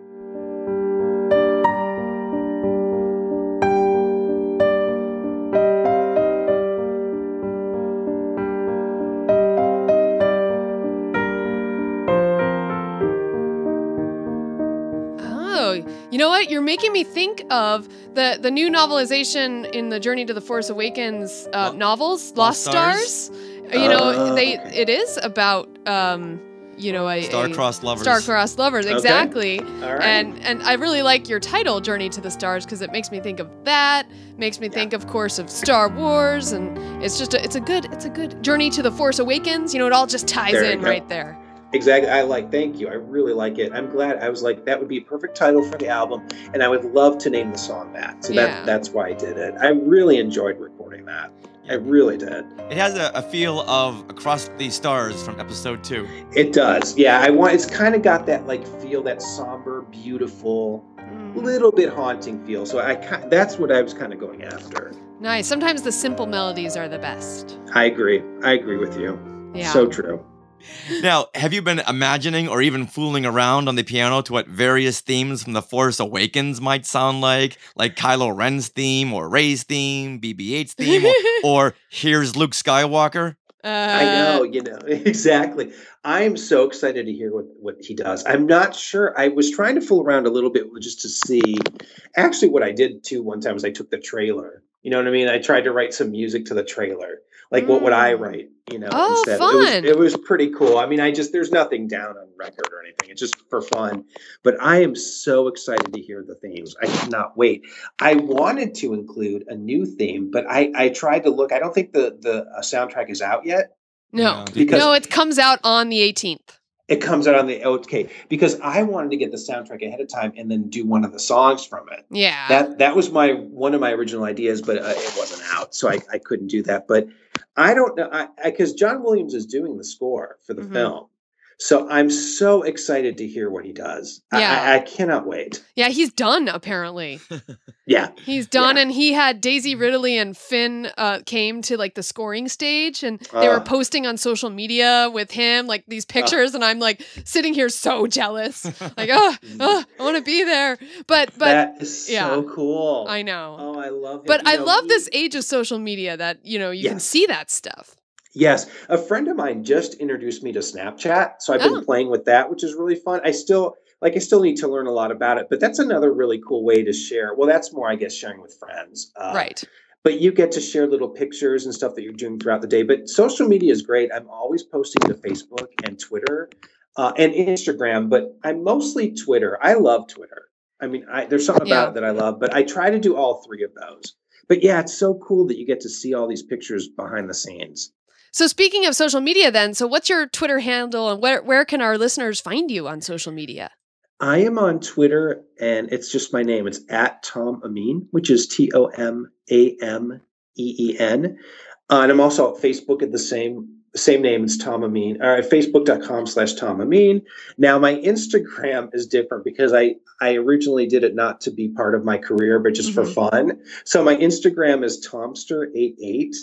Oh, you know what? You're making me think of the, the new novelization in the Journey to the Force Awakens uh, Lo- novels, Lost, Lost Stars. Stars? You know, Uh, they okay. it is about um, you know, a Star-crossed a lovers. Star-crossed lovers, Okay. exactly. All right. And and I really like your title, Journey to the Stars, because it makes me think of that. Makes me think, of course, of Star Wars, and it's just a, it's a good it's a good Journey to the Force Awakens. You know, it all just ties There you in go. right there. Exactly. I like, thank you. I really like it. I'm glad. I was like, that would be a perfect title for the album, and I would love to name the song that. So Yeah. that that's why I did it. I really enjoyed recording that. I really did. It has a, a feel of Across the Stars from episode two. It does. Yeah, I want it's kind of got that like feel, that somber, beautiful, little bit haunting feel. So I ki- that's what I was kind of going after. Nice. Sometimes the simple melodies are the best. I agree. I agree with you. Yeah. So true. Now, have you been imagining or even fooling around on the piano to what various themes from The Force Awakens might sound like? Like Kylo Ren's theme, or Rey's theme, B B eight's theme, or, or Here's Luke Skywalker? Uh, I know, you know, exactly. I am so excited to hear what, what he does. I'm not sure. I was trying to fool around a little bit with- just to see. Actually, what I did too one time was I took the trailer. You know what I mean? I tried to write some music to the trailer. Like, what would I Mm. write? You know, Oh, instead. fun. It was, it was pretty cool. I mean, I just, there's nothing down on record or anything. It's just for fun. But I am so excited to hear the themes. I cannot wait. I wanted to include a new theme, but I, I tried to look. I don't think the, the uh, soundtrack is out yet. no, No, because- no, it comes out on the eighteenth. It comes out on the okay, because I wanted to get the soundtrack ahead of time and then do one of the songs from it. Yeah. That that was my one of my original ideas, but uh, it wasn't out, so I, I couldn't do that. But I don't know, because John Williams is doing the score for the Mhm. film, so I'm so excited to hear what he does. I- Yeah. I, I cannot wait. yeah, he's done apparently. Yeah, He's done, Yeah. and he had Daisy Ridley and Finn uh, came to like the scoring stage, and they were Uh. posting on social media with him like these pictures, and I'm like sitting here so jealous, like oh, oh I want to be there, but but that is so yeah. cool. I know. Oh, I love it. But You I know, love he- this age of social media that you know you can Yes. see that stuff. Yes, a friend of mine just introduced me to Snapchat, so I've been Oh. playing with that, which is really fun. I still like I still need to learn a lot about it, but that's another really cool way to share. Well, that's more, I guess, sharing with friends. Uh, Right. But you get to share little pictures and stuff that you're doing throughout the day. But social media is great. I'm always posting to Facebook and Twitter uh, and Instagram, but I'm mostly Twitter. I love Twitter. I mean, I, there's something about Yeah. it that I love, but I try to do all three of those. But yeah, it's so cool that you get to see all these pictures behind the scenes. So speaking of social media, then, so what's your Twitter handle, and where where can our listeners find you on social media? I am on Twitter, and it's just my name. It's at Tom Ameen, which is T O M A M E E N. Uh, and I'm also at Facebook at the same same name. It's Tom Ameen, or at facebook.com slash Tom Ameen. Now, my Instagram is different because I, I originally did it not to be part of my career, but just for Mhm. fun. So my Instagram is Tomster eighty-eight.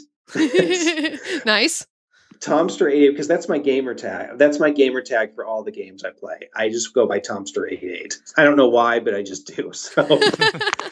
Nice. Tomster eighty-eight, because that's my gamer tag. That's my gamer tag for all the games I play. I just go by Tomster eighty-eight. I don't know why, but I just do. So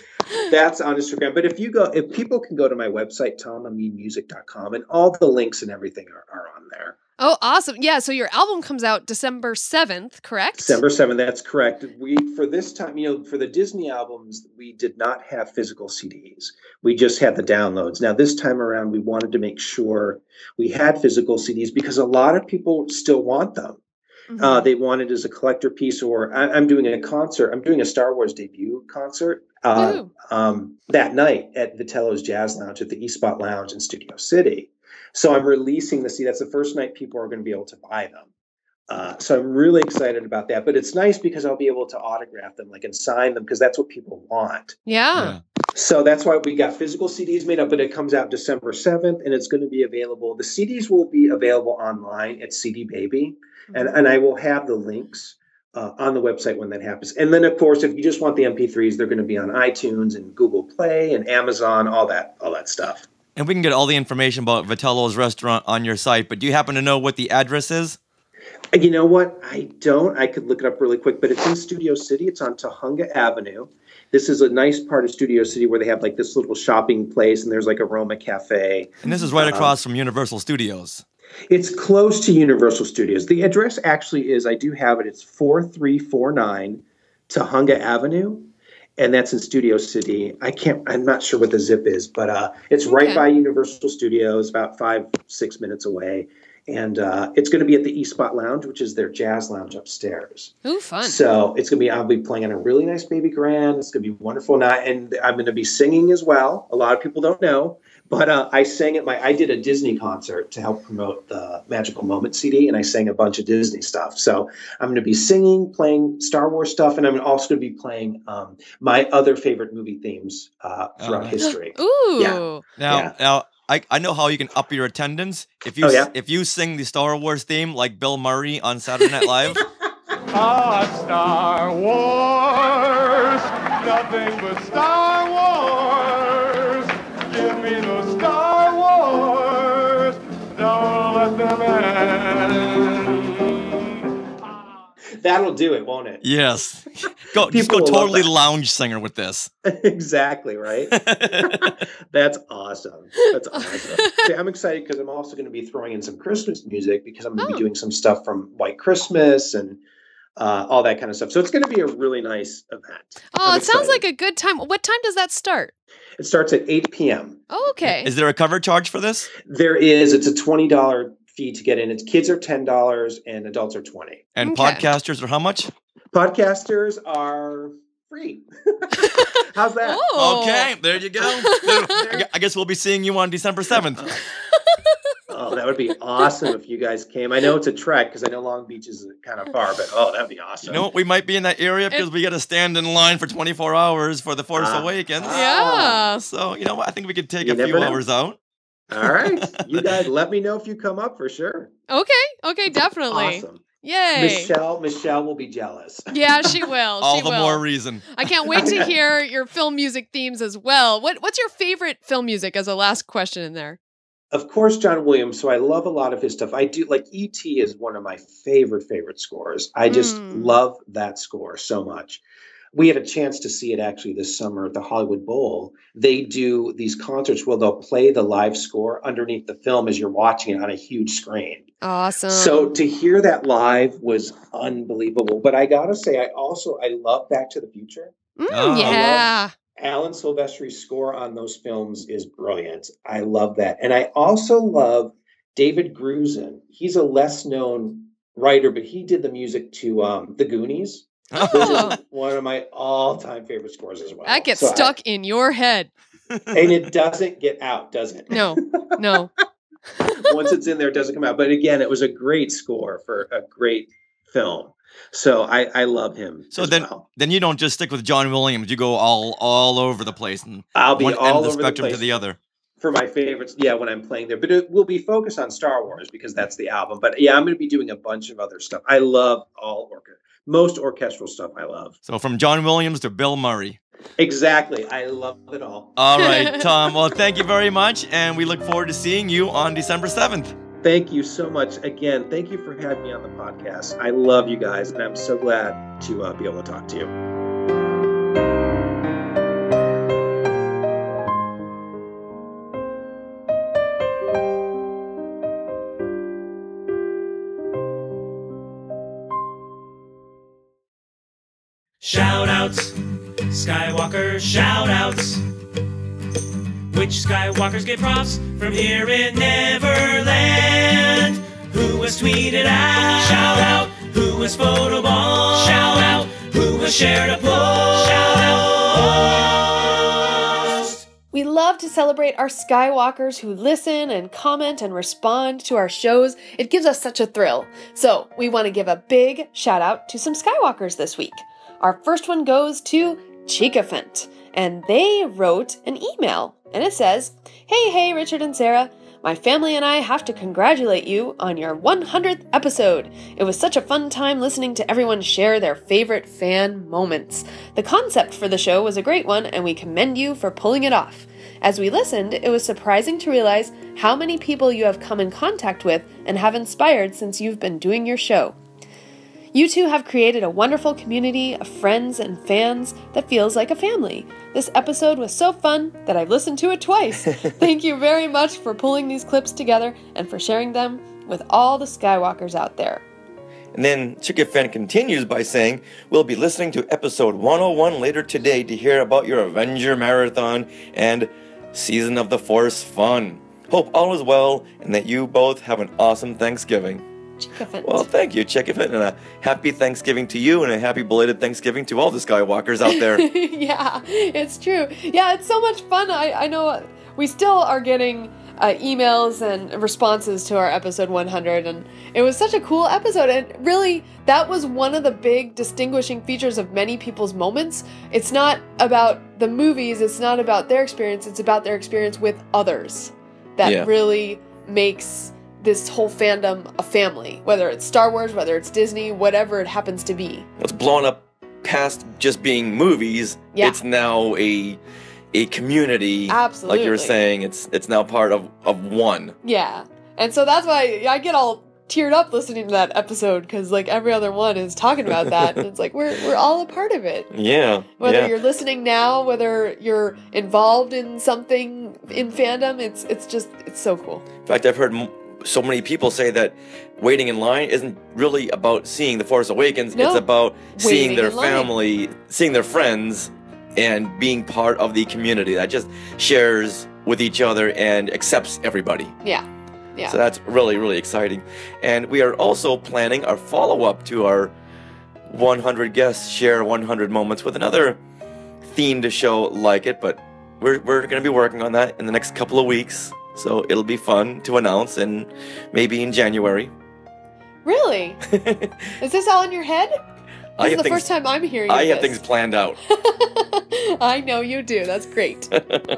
That's on Instagram. But if you go, if people can go to my website, tom ameen music dot com, and all the links and everything are, are on there. Oh, awesome. Yeah, so your album comes out December seventh, correct? December seventh, that's correct. We, for this time, you know, for the Disney albums, we did not have physical C Ds. We just had the downloads. Now, this time around, we wanted to make sure we had physical C Ds because a lot of people still want them. Mm-hmm. Uh, they want it as a collector piece, or I, I'm doing a concert. I'm doing a Star Wars debut concert uh, um, that night at Vitello's Jazz Lounge at the E Spot Lounge in Studio City. So I'm releasing the C D. That's the first night people are going to be able to buy them. Uh, so I'm really excited about that. But it's nice because I'll be able to autograph them, like, and sign them because that's what people want. Yeah. Yeah. So that's why we got physical C Ds made up, but it comes out December seventh, and it's going to be available. The C Ds will be available online at C D Baby, and, and I will have the links uh, on the website when that happens. And then, of course, if you just want the M P threes, they're going to be on iTunes and Google Play and Amazon, all that, all that stuff. And we can get all the information about Vitello's restaurant on your site, but do you happen to know what the address is? You know what? I don't. I could look it up really quick, but it's in Studio City. It's on Tahunga Avenue. This is a nice part of Studio City where they have like this little shopping place, and there's like a Roma Cafe. And this is right across um, from Universal Studios. It's close to Universal Studios. The address actually is, I do have it, it's four three four nine Tahunga Avenue. And that's in Studio City. I can't, I'm not sure what the zip is, but uh, it's right Okay. by Universal Studios, about five, six minutes away. And uh, it's going to be at the E Spot Lounge, which is their jazz lounge upstairs. Ooh, fun. So it's going to be, I'll be playing on a really nice baby grand. It's going to be wonderful. Night, and I'm going to be singing as well. A lot of people don't know, but uh, I sang at my, I did a Disney concert to help promote the Magical Moment C D, and I sang a bunch of Disney stuff. So I'm going to be singing, playing Star Wars stuff, and I'm also going to be playing um, my other favorite movie themes uh, throughout Oh, nice. history. Ooh. Yeah. Now, Yeah. now I, I know how you can up your attendance. If you Oh, yeah? if you sing the Star Wars theme like Bill Murray on Saturday Night Live, Ah, Star Wars, nothing but Star Wars. Give me the Star Wars, don't let them end. That'll do it, won't it? yes, go just People go will love totally that. lounge singer with this. Exactly, right? That's awesome. That's awesome. See, I'm excited because I'm also going to be throwing in some Christmas music because I'm going to Oh. be doing some stuff from White Christmas and uh, all that kind of stuff. So it's going to be a really nice event. Oh, I'm it sounds like excited. a good time. What time does that start? It starts at eight p.m. Oh, okay. Is there a cover charge for this? There is. It's a twenty dollars fee to get in. It's kids are ten dollars and adults are twenty dollars. And Okay. podcasters are how much? Podcasters are free. How's that? Oh. Okay, there you go. I gu- I guess we'll be seeing you on December seventh. Oh, that would be awesome if you guys came. I know it's a trek because I know Long Beach is kind of far, but oh, that'd be awesome. You know what? We might be in that area because we got to stand in line for twenty-four hours for the Force Ah. Awakens. Yeah. So, you know what? I think we could take You a never few know. hours out. All right. You guys let me know if you come up for sure. Okay. Okay, definitely. Awesome. Yay. Michelle, Michelle will be jealous. Yeah, she will. All she the will. more reason. I can't wait to hear your film music themes as well. What What's your favorite film music as a last question in there? Of course, John Williams. So I love a lot of his stuff. I do like E T is one of my favorite, favorite scores. I just Mm. love that score so much. We had a chance to see it actually this summer at the Hollywood Bowl. They do these concerts where they'll play the live score underneath the film as you're watching it on a huge screen. Awesome. So to hear that live was unbelievable. But I gotta say, I also I love Back to the Future. Mm, Oh. yeah. Alan Silvestri's score on those films is brilliant. I love that. And I also love David Grusin. He's a less known writer, but he did the music to um, The Goonies, which Oh. is one of my all-time favorite scores as well. That gets So I- stuck in your head. and it doesn't get out, does it? No. No. Once it's in there, it doesn't come out. But again, it was a great score for a great film. So I, I love him. So as then, well. then you don't just stick with John Williams. You go all all over the place and I'll be one end all of the over the spectrum to place. the other. For my favorites, yeah, when I'm playing there. But it will be focused on Star Wars because that's the album. But yeah, I'm going to be doing a bunch of other stuff. I love all orchestra, most orchestral stuff I love. So from John Williams to Bill Murray. Exactly. I love it all. All right, Tom. Well, thank you very much, and we look forward to seeing you on December seventh. Thank you so much. Again, thank you for having me on the podcast. I love you guys, and I'm so glad to uh, be able to talk to you. Shoutouts, Skywalker shoutouts. Which Skywalkers get props from here in Neverland? Who was tweeted out? Shout out. Who was photobombed? Shout out. Who was shared a post? Shout out. We love to celebrate our Skywalkers who listen and comment and respond to our shows. It gives us such a thrill. So we want to give a big shout out to some Skywalkers this week. Our first one goes to Chicafant, and they wrote an email, and it says, "Hey, hey, Richard and Sarah. My family and I have to congratulate you on your one hundredth episode. It was such a fun time listening to everyone share their favorite fan moments. The concept for the show was a great one, and we commend you for pulling it off. As we listened, it was surprising to realize how many people you have come in contact with and have inspired since you've been doing your show. You two have created a wonderful community of friends and fans that feels like a family. This episode was so fun that I've listened to it twice. Thank you very much for pulling these clips together and for sharing them with all the Skywalkers out there." And then Chickafan continues by saying, "We'll be listening to episode one oh one later today to hear about your Avenger Marathon and Season of the Force fun. Hope all is well and that you both have an awesome Thanksgiving." Chickafant. Well, thank you, Chickafant, and a happy Thanksgiving to you and a happy belated Thanksgiving to all the Skywalkers out there. Yeah, it's true. Yeah, it's so much fun. I, I know we still are getting uh, emails and responses to our episode one hundred, and it was such a cool episode, and really, that was one of the big distinguishing features of many people's moments. It's not about the movies, it's not about their experience, it's about their experience with others that Yeah. really makes this whole fandom a family, whether it's Star Wars, whether it's Disney, whatever it happens to be. It's blown up past just being movies. Yeah. It's now a a community. Absolutely. Like you were saying, it's it's now part of, of one. Yeah. And so that's why I get all teared up listening to that episode, because like every other one is talking about that, and it's like we're we're all a part of it. Yeah. Whether yeah. you're listening now, whether you're involved in something in fandom, it's it's just it's so cool. In fact, I've heard m- so many people say that waiting in line isn't really about seeing The Force Awakens. No. It's about seeing Waiting their in line. family, seeing their friends, and being part of the community that just shares with each other and accepts everybody. Yeah. Yeah. So that's really, really exciting. And we are also planning our follow-up to our one hundred guests share one hundred moments with another themed show like it, but we're, we're going to be working on that in the next couple of weeks. So it'll be fun to announce, and maybe in January. Really? Is this all in your head? This I is have the things, first time I'm hearing I of have this. things planned out. I know you do. That's great.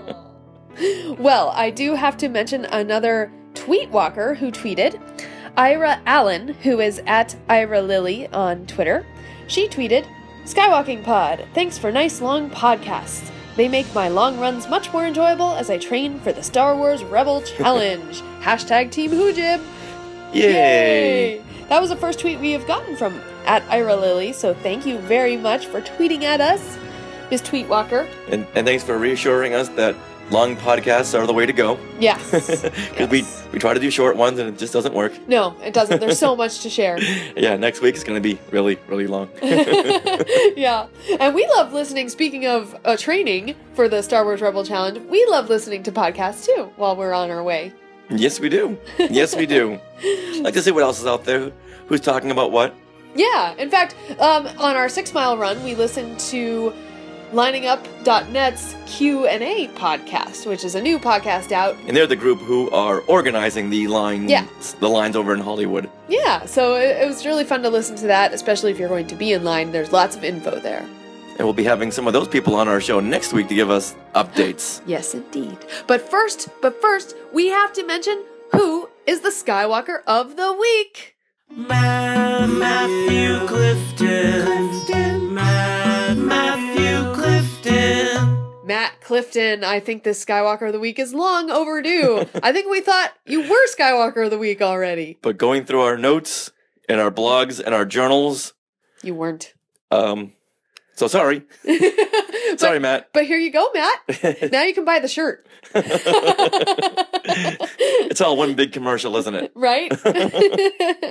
Well, I do have to mention another tweet walker who tweeted. Ira Allen, who is at Ira Lily on Twitter, she tweeted, "Skywalking Pod, thanks for nice long podcasts. They make my long runs much more enjoyable as I train for the Star Wars Rebel Challenge. Hashtag Team Hoojib." Yay! Yay! That was the first tweet we have gotten from at Ira Lily, so thank you very much for tweeting at us, Miss Tweetwalker. And, and thanks for reassuring us that long podcasts are the way to go. Yes. Because yes. we, we try to do short ones and it just doesn't work. No, it doesn't. There's so much to share. Yeah, next week is going to be really, really long. Yeah. And we love listening, speaking of uh, training for the Star Wars Rebel Challenge, we love listening to podcasts too while we're on our way. Yes, we do. Yes, we do. I'd like to see what else is out there. Who's talking about what? Yeah. In fact, um, on our six mile run, we listened to lining up dot net's Q and A podcast, which is a new podcast out. And they're the group who are organizing the lines, Yeah. the lines over in Hollywood. Yeah, so it, it was really fun to listen to that, especially if you're going to be in line. There's lots of info there. And we'll be having some of those people on our show next week to give us updates. Yes, indeed. But first, but first, we have to mention who is the Skywalker of the week. Ma- Matthew Clifton. Clifton. Ma- Matthew Clifton. Matt Clifton. I think this Skywalker of the week is long overdue. I think we thought you were Skywalker of the week already. But going through our notes and our blogs and our journals, You weren't. um, so sorry. Sorry, but, Matt. But here you go, Matt. Now you can buy the shirt. It's all one big commercial, isn't it? Right?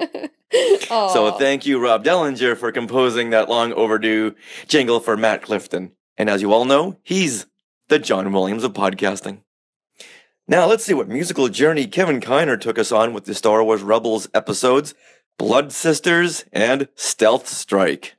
So thank you, Rob Dellinger, for composing that long overdue jingle for Matt Clifton. And as you all know, he's the John Williams of podcasting. Now let's see what musical journey Kevin Kiner took us on with the Star Wars Rebels episodes Blood Sisters and Stealth Strike.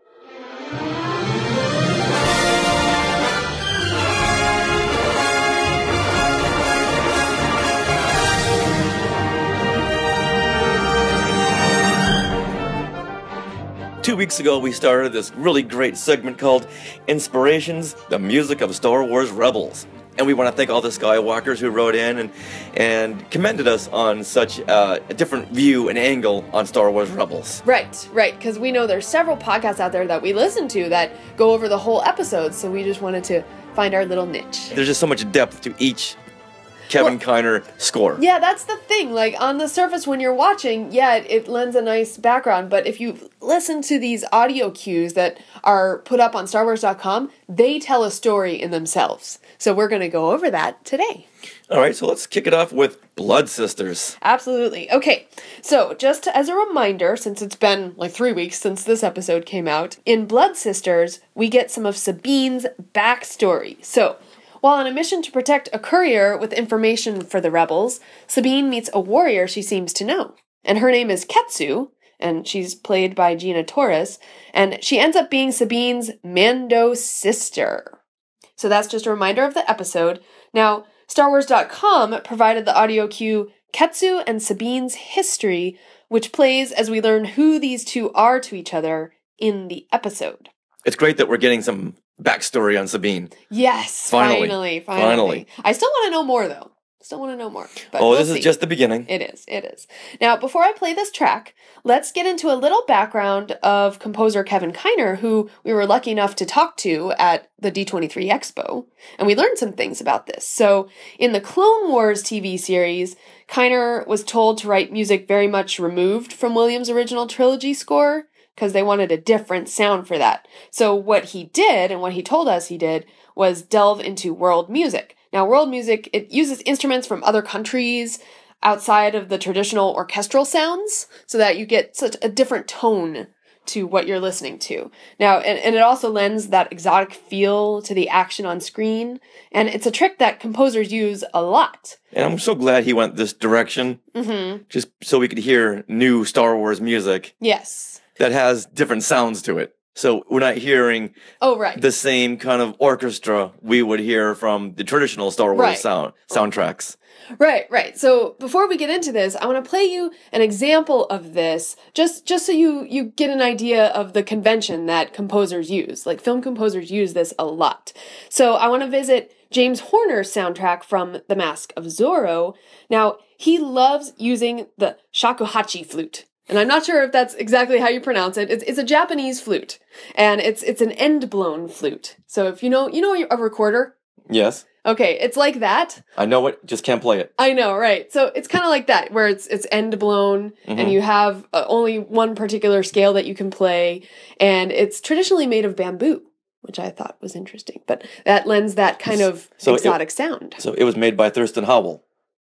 Two weeks ago, we started this really great segment called Inspirations, the Music of Star Wars Rebels. And we want to thank all the Skywalkers who wrote in and, and commended us on such uh, a different view and angle on Star Wars Rebels. Right, right, because we know there's several podcasts out there that we listen to that go over the whole episode, so we just wanted to find our little niche. There's just so much depth to each Kevin well, Kiner score. Yeah, that's the thing. Like, on the surface when you're watching, yeah, it, it lends a nice background, but if you listen to these audio cues that are put up on Star Wars dot com, they tell a story in themselves. So we're going to go over that today. All right, so let's kick it off with Blood Sisters. Absolutely. Okay, so just as a reminder, since it's been like three weeks since this episode came out, in Blood Sisters, we get some of Sabine's backstory. So, while on a mission to protect a courier with information for the rebels, Sabine meets a warrior she seems to know. And her name is Ketsu, and she's played by Gina Torres, and she ends up being Sabine's Mando sister. So that's just a reminder of the episode. Now, Star Wars dot com provided the audio cue Ketsu and Sabine's History, which plays as we learn who these two are to each other in the episode. It's great that we're getting some backstory on Sabine. Yes, finally, finally, finally. finally. I still want to know more, though. Still want to know more. But oh, we'll this see. is just the beginning. It is, it is. Now, before I play this track, let's get into a little background of composer Kevin Kiner, who we were lucky enough to talk to at the D twenty-three Expo, and we learned some things about this. So, in the Clone Wars T V series, Kiner was told to write music very much removed from Williams' original trilogy score, because they wanted a different sound for that. So what he did, and what he told us he did, was delve into world music. Now, world music, it uses instruments from other countries outside of the traditional orchestral sounds, so that you get such a different tone to what you're listening to. Now, and, and it also lends that exotic feel to the action on screen, and it's a trick that composers use a lot. And I'm so glad he went this direction, mm-hmm. just so we could hear new Star Wars music. Yes. That has different sounds to it. So we're not hearing oh, right. the same kind of orchestra we would hear from the traditional Star Wars right. sound soundtracks. Right, right. So before we get into this, I want to play you an example of this, just just so you, you get an idea of the convention that composers use. Like, film composers use this a lot. So I want to visit James Horner's soundtrack from The Mask of Zorro. Now, he loves using the shakuhachi flute. And I'm not sure if that's exactly how you pronounce it. It's, it's a Japanese flute, and it's it's an end-blown flute. So if you know, you know a recorder? Yes. Okay, it's like that. I know it, just can't play it. I know, right. So it's kind of like that, where it's it's end-blown, mm-hmm. and you have uh, only one particular scale that you can play, and it's traditionally made of bamboo, which I thought was interesting. But that lends that kind of so exotic it, sound. So it was made by Thurston Howell.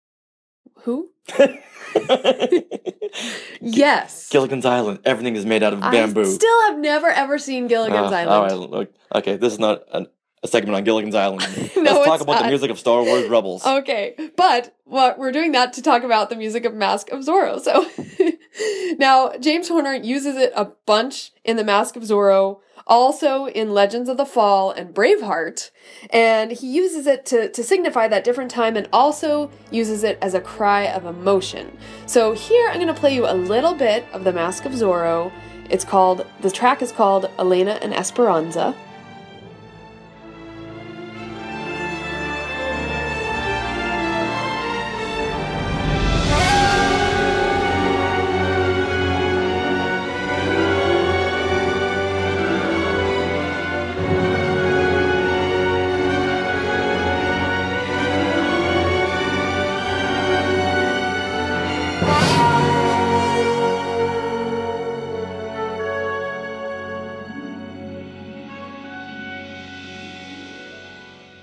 Who? Yes. Gilligan's Island. Everything is made out of bamboo. I still have never ever seen Gilligan's uh, Island. All right, look, okay, this is not an, a segment on Gilligan's Island. no, Let's talk it's about not. the music of Star Wars Rebels. Okay, but what we're doing that to talk about the music of Mask of Zorro. So now James Horner uses it a bunch in The Mask of Zorro, also in Legends of the Fall and Braveheart, and he uses it to, to signify that different time, and also uses it as a cry of emotion. So here I'm going to play you a little bit of The Mask of Zorro. It's called, the track is called Elena and Esperanza.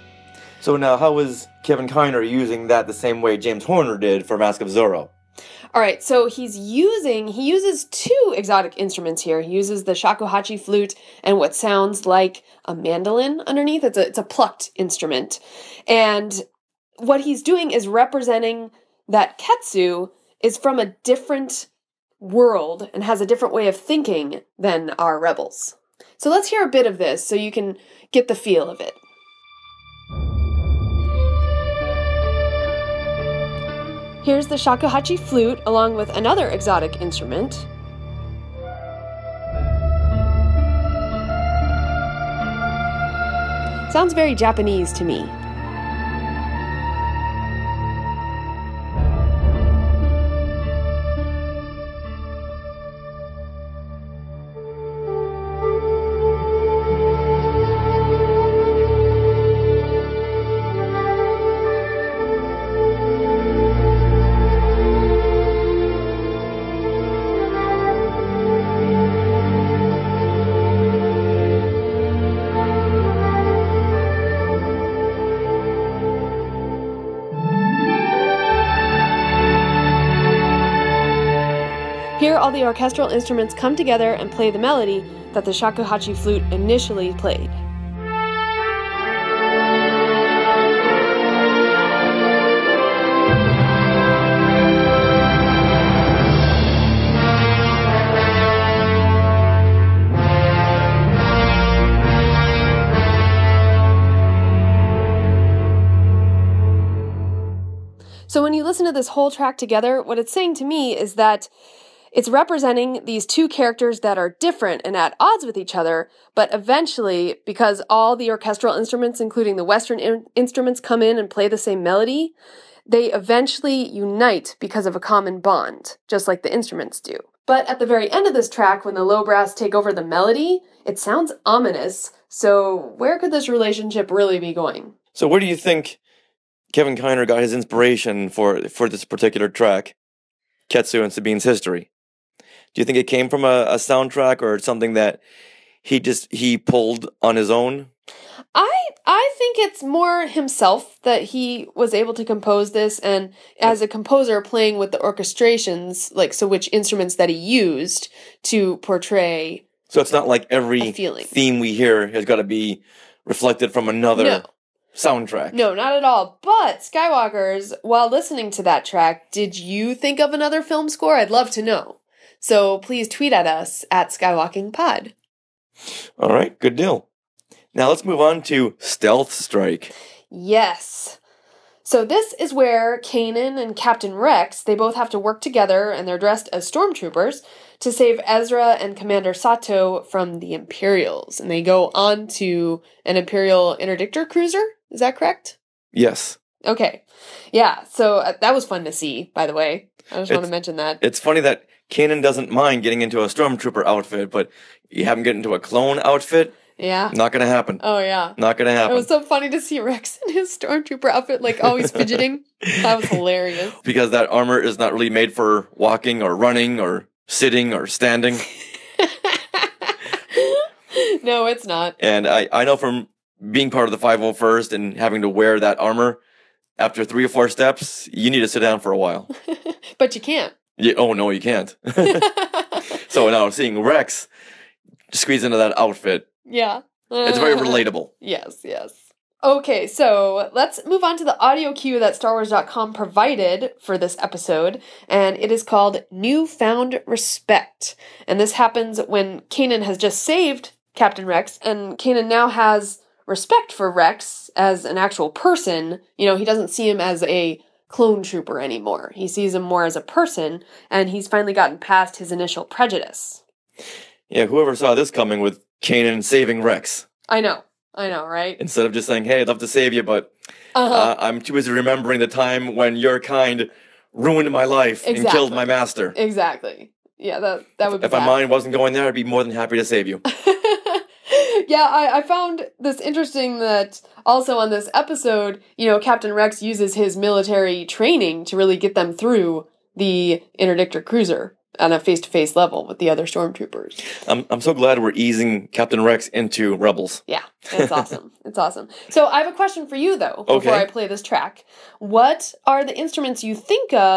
So now, how is Kevin Kiner using that the same way James Horner did for Mask of Zorro? All right, so he's using, he uses two exotic instruments here. He uses the shakuhachi flute and what sounds like a mandolin underneath. It's a, it's a plucked instrument. And what he's doing is representing that Ketsu is from a different world and has a different way of thinking than our rebels. So let's hear a bit of this so you can get the feel of it. Here's the shakuhachi flute along with another exotic instrument. Sounds very Japanese to me. Here, all the orchestral instruments come together and play the melody that the shakuhachi flute initially played. So when you listen to this whole track together, what it's saying to me is that it's representing these two characters that are different and at odds with each other, but eventually, because all the orchestral instruments, including the Western in- instruments, come in and play the same melody, they eventually unite because of a common bond, just like the instruments do. But at the very end of this track, when the low brass take over the melody, it sounds ominous, so where could this relationship really be going? So where do you think Kevin Kiner got his inspiration for, for this particular track, Ketsu and Sabine's History? Do you think it came from a, a soundtrack or something that he just he pulled on his own? I I think it's more himself that he was able to compose this, and as a composer playing with the orchestrations, like so which instruments that he used to portray. So it's not like every theme we hear has got to be reflected from another no. soundtrack. No, not at all. But Skywalkers, while listening to that track, did you think of another film score? I'd love to know. So please tweet at us at SkywalkingPod. All right, good deal. Now let's move on to Stealth Strike. Yes. So this is where Kanan and Captain Rex, they both have to work together, and they're dressed as stormtroopers, to save Ezra and Commander Sato from the Imperials. And they go on to an Imperial interdictor cruiser. Is that correct? Yes. Okay. Yeah, so uh, that was fun to see, by the way. I just it's, want to mention that. It's funny that Kanan doesn't mind getting into a stormtrooper outfit, but you have him get into a clone outfit? Yeah. Not gonna happen. Oh, yeah. Not gonna happen. It was so funny to see Rex in his stormtrooper outfit, like always fidgeting. That was hilarious. Because that armor is not really made for walking or running or sitting or standing. No, it's not. And I, I know from being part of the five oh first and having to wear that armor, after three or four steps, you need to sit down for a while. But you can't. Yeah, oh, no, you can't. So now seeing Rex squeeze into that outfit, yeah, it's very relatable. Yes, yes. Okay, so let's move on to the audio cue that Star Wars dot com provided for this episode, and it is called Newfound Respect. And this happens when Kanan has just saved Captain Rex, and Kanan now has respect for Rex as an actual person. You know, he doesn't see him as a clone trooper anymore. He sees him more as a person, and he's finally gotten past his initial prejudice. Yeah, whoever saw this coming with Kanan saving Rex. I know. I know, right? Instead of just saying, hey, I'd love to save you, but uh-huh. uh, I'm too busy remembering the time when your kind ruined my life exactly. and killed my master. Exactly. Yeah, that that would be If bad. my mind wasn't going there, I'd be more than happy to save you. Yeah, I, I found this interesting that also on this episode, you know, Captain Rex uses his military training to really get them through the interdictor cruiser on a face-to-face level with the other stormtroopers. I'm I'm so glad we're easing Captain Rex into Rebels. Yeah, it's awesome. It's awesome. So I have a question for you, though, before okay. I play this track. What are the instruments you think of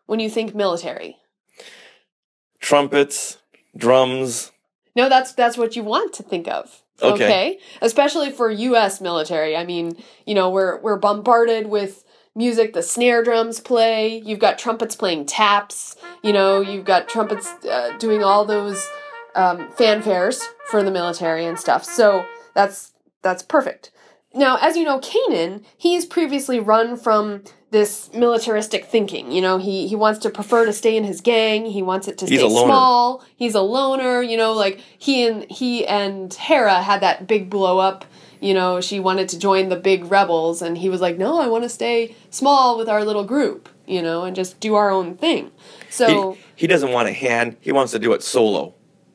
when you think military? Trumpets, drums. No, that's that's what you want to think of. Okay. Okay? Especially for U S military. I mean, you know, we're we're bombarded with music, the snare drums play, you've got trumpets playing taps, you know, you've got trumpets uh, doing all those um, fanfares for the military and stuff. So that's that's perfect. Now, as you know, Kanan, he's previously run from this militaristic thinking. You know, he, he wants to prefer to stay in his gang. He wants it to He's stay a loner. small. He's a loner. You know, like he and he and Hera had that big blow up. You know, she wanted to join the big rebels, and he was like, "No, I want to stay small with our little group. You know, and just do our own thing." So He, he doesn't want a hand. He wants to do it solo.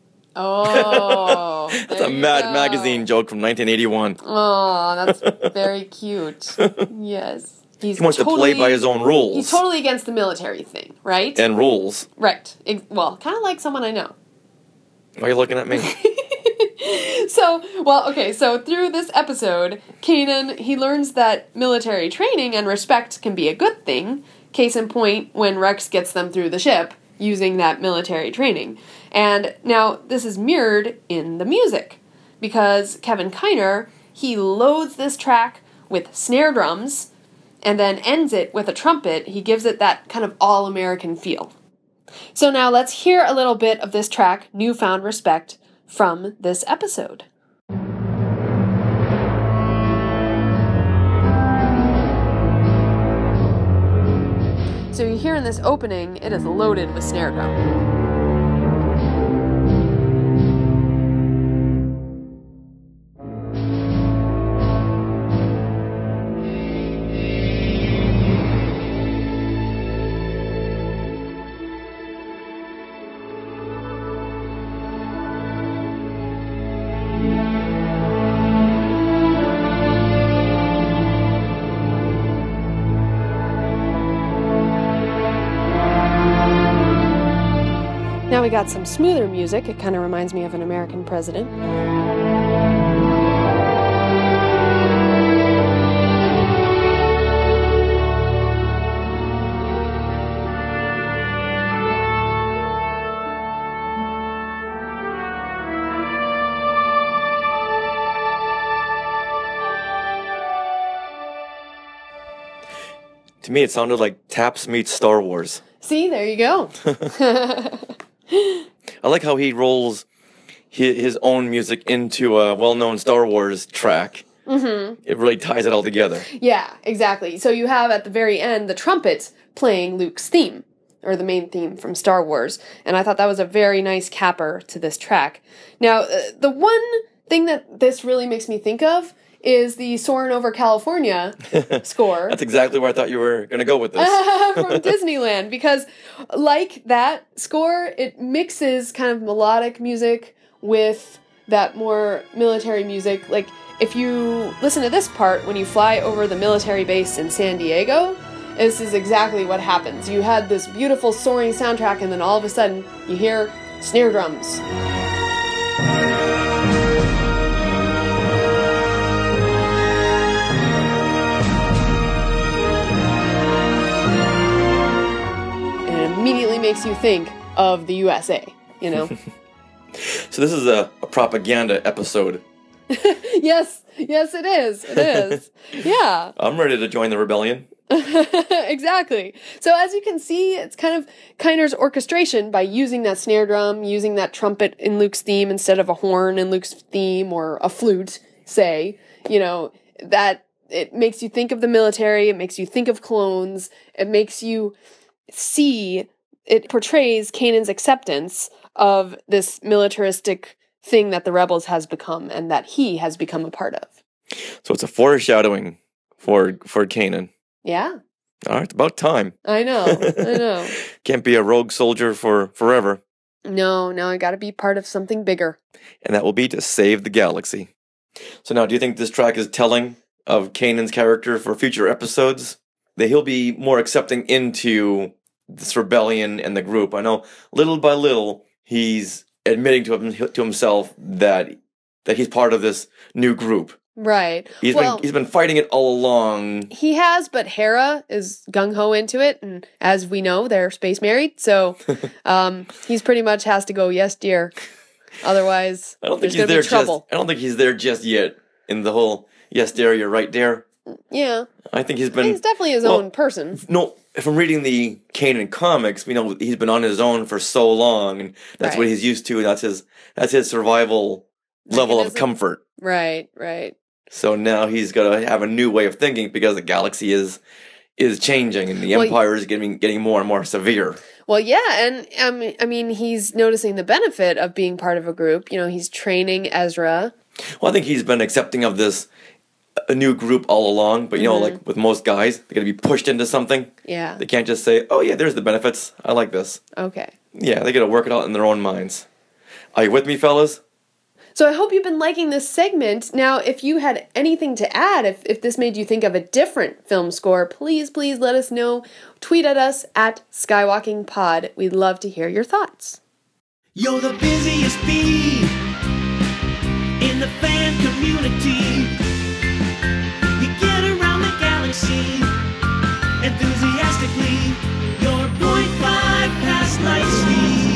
Oh, That's a Mad go. Magazine joke from nineteen eighty-one. Oh, that's very cute. Yes. He's He wants totally, to play by his own rules. He's totally against the military thing, right? And rules. Right. Ex- well, kind of like someone I know. Why are you looking at me? So, well, okay, so through this episode, Kanan, he learns that military training and respect can be a good thing. Case in point, when Rex gets them through the ship using that military training. And now this is mirrored in the music, because Kevin Kiner, he loads this track with snare drums and then ends it with a trumpet. He gives it that kind of all-American feel. So now let's hear a little bit of this track, Newfound Respect, from this episode. So you hear in this opening, it is loaded with snare drum. Now we got some smoother music. It kind of reminds me of an American president. To me, it sounded like Taps meets Star Wars. See, there you go. I like how he rolls his, his own music into a well-known Star Wars track. Mm-hmm. It really ties it all together. Yeah, exactly. So you have at the very end the trumpet playing Luke's theme, or the main theme from Star Wars. And I thought that was a very nice capper to this track. Now, uh, the one thing that this really makes me think of is the Soarin' Over California score. That's exactly where I thought you were going to go with this. From Disneyland, because like that score, it mixes kind of melodic music with that more military music. Like, if you listen to this part when you fly over the military base in San Diego, this is exactly what happens. You had this beautiful soaring soundtrack, and then all of a sudden you hear snare drums. Immediately makes you think of the U S A, you know? So this is a, a propaganda episode. Yes, yes it is, it is. Yeah. I'm ready to join the rebellion. Exactly. So as you can see, it's kind of Kiner's orchestration by using that snare drum, using that trumpet in Luke's theme instead of a horn in Luke's theme, or a flute, say, you know, that it makes you think of the military, it makes you think of clones, it makes you see, it portrays Kanan's acceptance of this militaristic thing that the Rebels has become and that he has become a part of. So it's a foreshadowing for for Kanan. Yeah. All right, it's about time. I know, I know. Can't be a rogue soldier for forever. No, no, I gotta be part of something bigger. And that will be to save the galaxy. So now, do you think this track is telling of Kanan's character for future episodes? That he'll be more accepting into this rebellion and the group. I know little by little he's admitting to him, to himself that that he's part of this new group. Right. He's well, been he's been fighting it all along. He has, but Hera is gung-ho into it, and as we know, they're space married, so um, he's pretty much has to go, yes, dear. Otherwise, I don't think there's he's there be trouble. just I don't think he's there just yet in the whole yes, dear, you're right, dear. Yeah. I think he's been He's definitely his well, own person. No, from reading the Kanan comics, we know he's been on his own for so long, and that's Right. what he's used to. That's his that's his survival level of Mechanism. comfort. Right, right. So now he's got to have a new way of thinking because the galaxy is is changing and the Well, empire is getting getting more and more severe. Well, yeah, and um, I mean, he's noticing the benefit of being part of a group. You know, he's training Ezra. Well, I think he's been accepting of this a new group all along, but you know, Mhm. like with most guys, they're gonna be pushed into something. Yeah. They can't just say, "Oh yeah, there's the benefits. I like this." Okay. Yeah, they gotta work it out in their own minds. Are you with me, fellas? So I hope you've been liking this segment. Now, if you had anything to add, if, if this made you think of a different film score, please, please let us know. Tweet at us at SkywalkingPod. We'd love to hear your thoughts. You're the busiest bee in the fan community. You get around the galaxy enthusiastically. You're point five past light speed.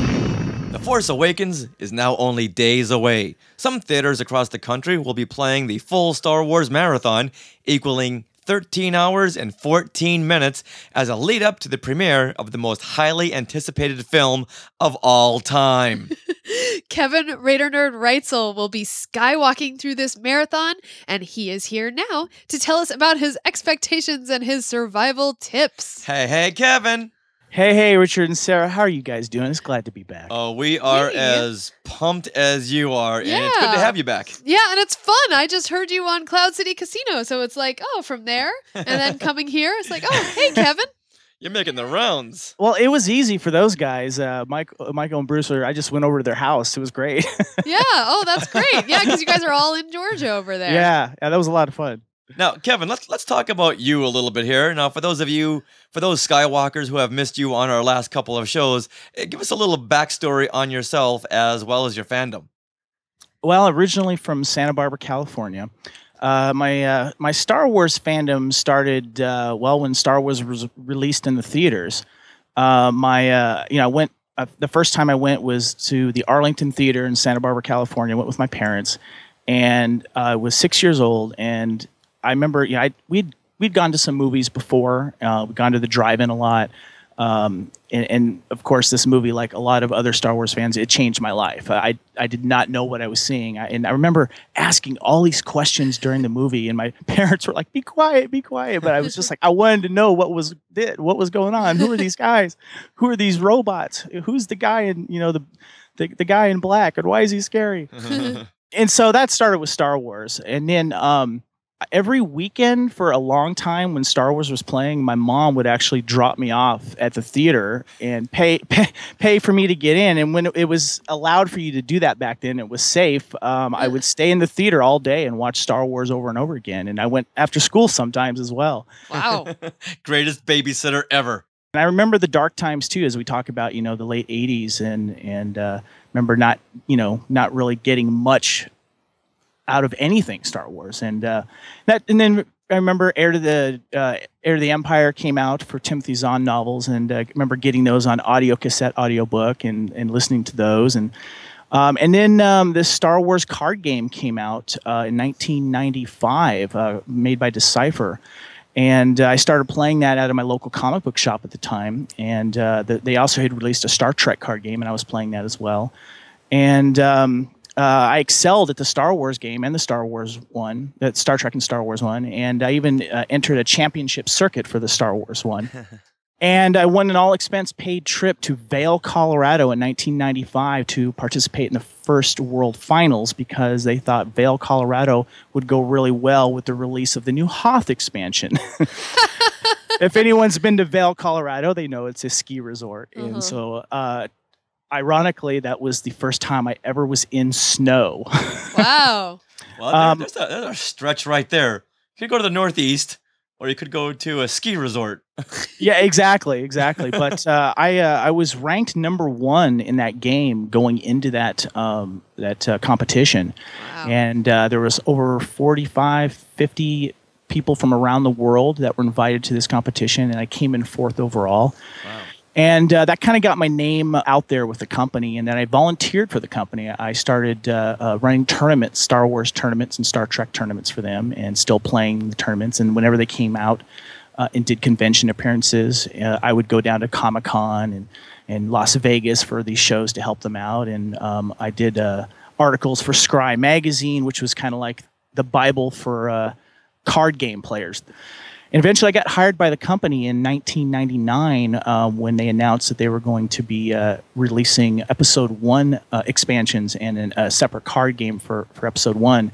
The Force Awakens is now only days away. Some theaters across the country will be playing the full Star Wars marathon, equaling thirteen hours and fourteen minutes as a lead up to the premiere of the most highly anticipated film of all time. Kevin Raider Nerd Reitzel will be skywalking through this marathon, and he is here now to tell us about his expectations and his survival tips. Hey, hey, Kevin. Hey, hey, Richard and Sarah, how are you guys doing? It's glad to be back. Oh, we are Hey. as pumped as you are, and it's good to Yeah. have you back. Yeah, and it's fun. I just heard you on Cloud City Casino, so it's like, oh, from there, and then coming here, it's like, oh, hey, Kevin. You're making the rounds. Well, it was easy for those guys. Uh, Mike, uh, Michael and Bruce, were, I just went over to their house. It was great. Yeah, oh, that's great. Yeah, because you guys are all in Georgia over there. yeah, yeah, that was a lot of fun. Now, Kevin, let's let's talk about you a little bit here. Now, for those of you, for those Skywalkers who have missed you on our last couple of shows, eh, give us a little backstory on yourself as well as your fandom. Well, originally from Santa Barbara, California. Uh, my uh, my Star Wars fandom started uh, well when Star Wars was released in the theaters. Uh, my uh, you know I went uh, the first time I went was to the Arlington Theater in Santa Barbara, California. I went with my parents, and uh, I was six years old. And I remember, you know, I, we'd we'd gone to some movies before. Uh, we'd gone to the drive-in a lot. Um, and, and of course, this movie, like a lot of other Star Wars fans, it changed my life. I I did not know what I was seeing, I, and I remember asking all these questions during the movie, and my parents were like, "Be quiet, be quiet." But I was just like, I wanted to know what was did what was going on. Who are these guys? Who are these robots? Who's the guy in you know the the, the guy in black, and why is he scary? And so that started with Star Wars, and then um, every weekend for a long time when Star Wars was playing, my mom would actually drop me off at the theater and pay pay, pay for me to get in. And when it was allowed for you to do that back then, it was safe. Um, I would stay in the theater all day and watch Star Wars over and over again. And I went after school sometimes as well. Wow. Greatest babysitter ever. And I remember the dark times too, as we talk about, you know, the late eighties, and and uh, remember not, you know, not really getting much out of anything Star Wars, and uh, that, and then I remember Heir to the uh, Heir to the Empire came out for Timothy Zahn novels, and uh, I remember getting those on audio cassette, audiobook, and and listening to those, and um, and then um, this Star Wars card game came out uh, in nineteen ninety-five, uh, made by Decipher. And uh, I started playing that out of my local comic book shop at the time. And uh, the, they also had released a Star Trek card game, and I was playing that as well. And um, uh, I excelled at the Star Wars game and the Star Wars one, that Star Trek and Star Wars one. And I even uh, entered a championship circuit for the Star Wars one. And I won an all-expense-paid trip to Vail, Colorado in nineteen ninety-five to participate in the first World Finals, because they thought Vail, Colorado would go really well with the release of the new Hoth expansion. If anyone's been to Vail, Colorado, they know it's a ski resort. Uh-huh. And so, uh, ironically, that was the first time I ever was in snow. Wow. Well, Um, there's, a, there's a stretch right there. You could go to the Northeast, Or you could go to a ski resort. Yeah, exactly, exactly. But uh, I uh, I was ranked number one in that game going into that um, that uh, competition, Wow. and uh, there was over forty-five, fifty people from around the world that were invited to this competition, and I came in fourth overall. Wow. And uh, that kind of got my name out there with the company. And then I volunteered for the company. I started uh, uh, running tournaments, Star Wars tournaments and Star Trek tournaments for them, and still playing the tournaments. And whenever they came out uh, and did convention appearances, uh, I would go down to Comic-Con and, and Las Vegas for these shows to help them out. And um, I did uh, articles for Scry Magazine, which was kind of like the Bible for uh, card game players. And eventually I got hired by the company in nineteen ninety-nine uh, when they announced that they were going to be uh, releasing Episode one uh, expansions and an, a separate card game for, for Episode one.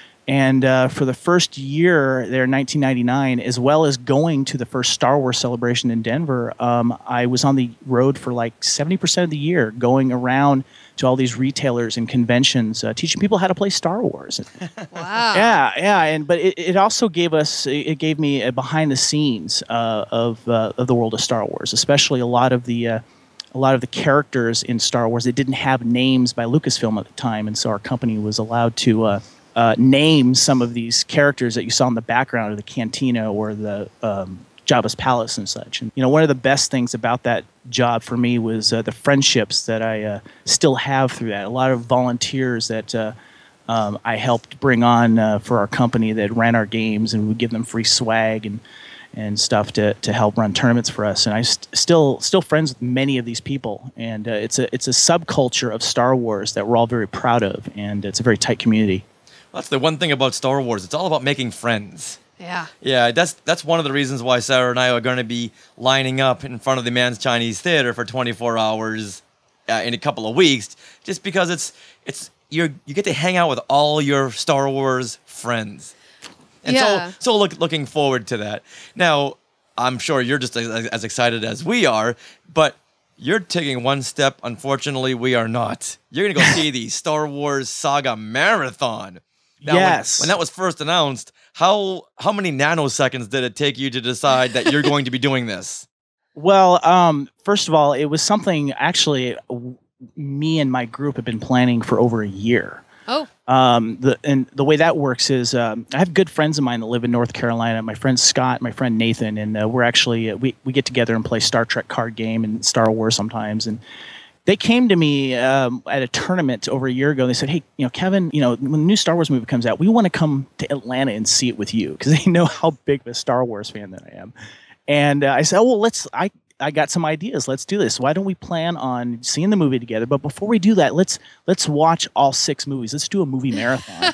And uh, for the first year there in nineteen ninety-nine, as well as going to the first Star Wars celebration in Denver, um, I was on the road for like seventy percent of the year, going around to all these retailers and conventions, uh, teaching people how to play Star Wars. Wow. Yeah, yeah, and but it, it also gave us, it gave me a behind the scenes uh, of uh, of the world of Star Wars, especially a lot of the uh, a lot of the characters in Star Wars that didn't have names by Lucasfilm at the time, and so our company was allowed to uh, uh, name some of these characters that you saw in the background of the cantina or the um, Jabba's palace and such. And you know, one of the best things about that job for me was uh, the friendships that I uh, still have through that. A lot of volunteers that uh, um, I helped bring on uh, for our company that ran our games, and would give them free swag and and stuff to to help run tournaments for us. And I st- still still friends with many of these people. And uh, it's a it's a subculture of Star Wars that we're all very proud of, and it's a very tight community. That's the one thing about Star Wars. It's all about making friends. Yeah. Yeah, that's that's one of the reasons why Sarah and I are going to be lining up in front of the Man's Chinese Theater for twenty-four hours uh, in a couple of weeks, just because it's it's you you get to hang out with all your Star Wars friends. And Yeah. so so look looking forward to that. Now, I'm sure you're just as, as excited as we are, but you're taking one step. Unfortunately, we are not. You're going to go see the Star Wars Saga Marathon. Now, Yes. When, when that was first announced, how how many nanoseconds did it take you to decide that you're going to be doing this? Well, um, first of all, it was something actually w- me and my group have been planning for over a year. Oh. Um, the and the way that works is um, I have good friends of mine that live in North Carolina. My friend Scott, my friend Nathan, and uh, we're actually uh, we we get together and play Star Trek card game and Star Wars sometimes. And they came to me um, at a tournament over a year ago. And they said, "Hey, you know, Kevin, you know, when the new Star Wars movie comes out, we want to come to Atlanta and see it with you," because they know how big of a Star Wars fan that I am. And uh, I said, "Oh, well, let's." I I got some ideas. Let's do this. Why don't we plan on seeing the movie together? But before we do that, let's let's watch all six movies. Let's do a movie marathon."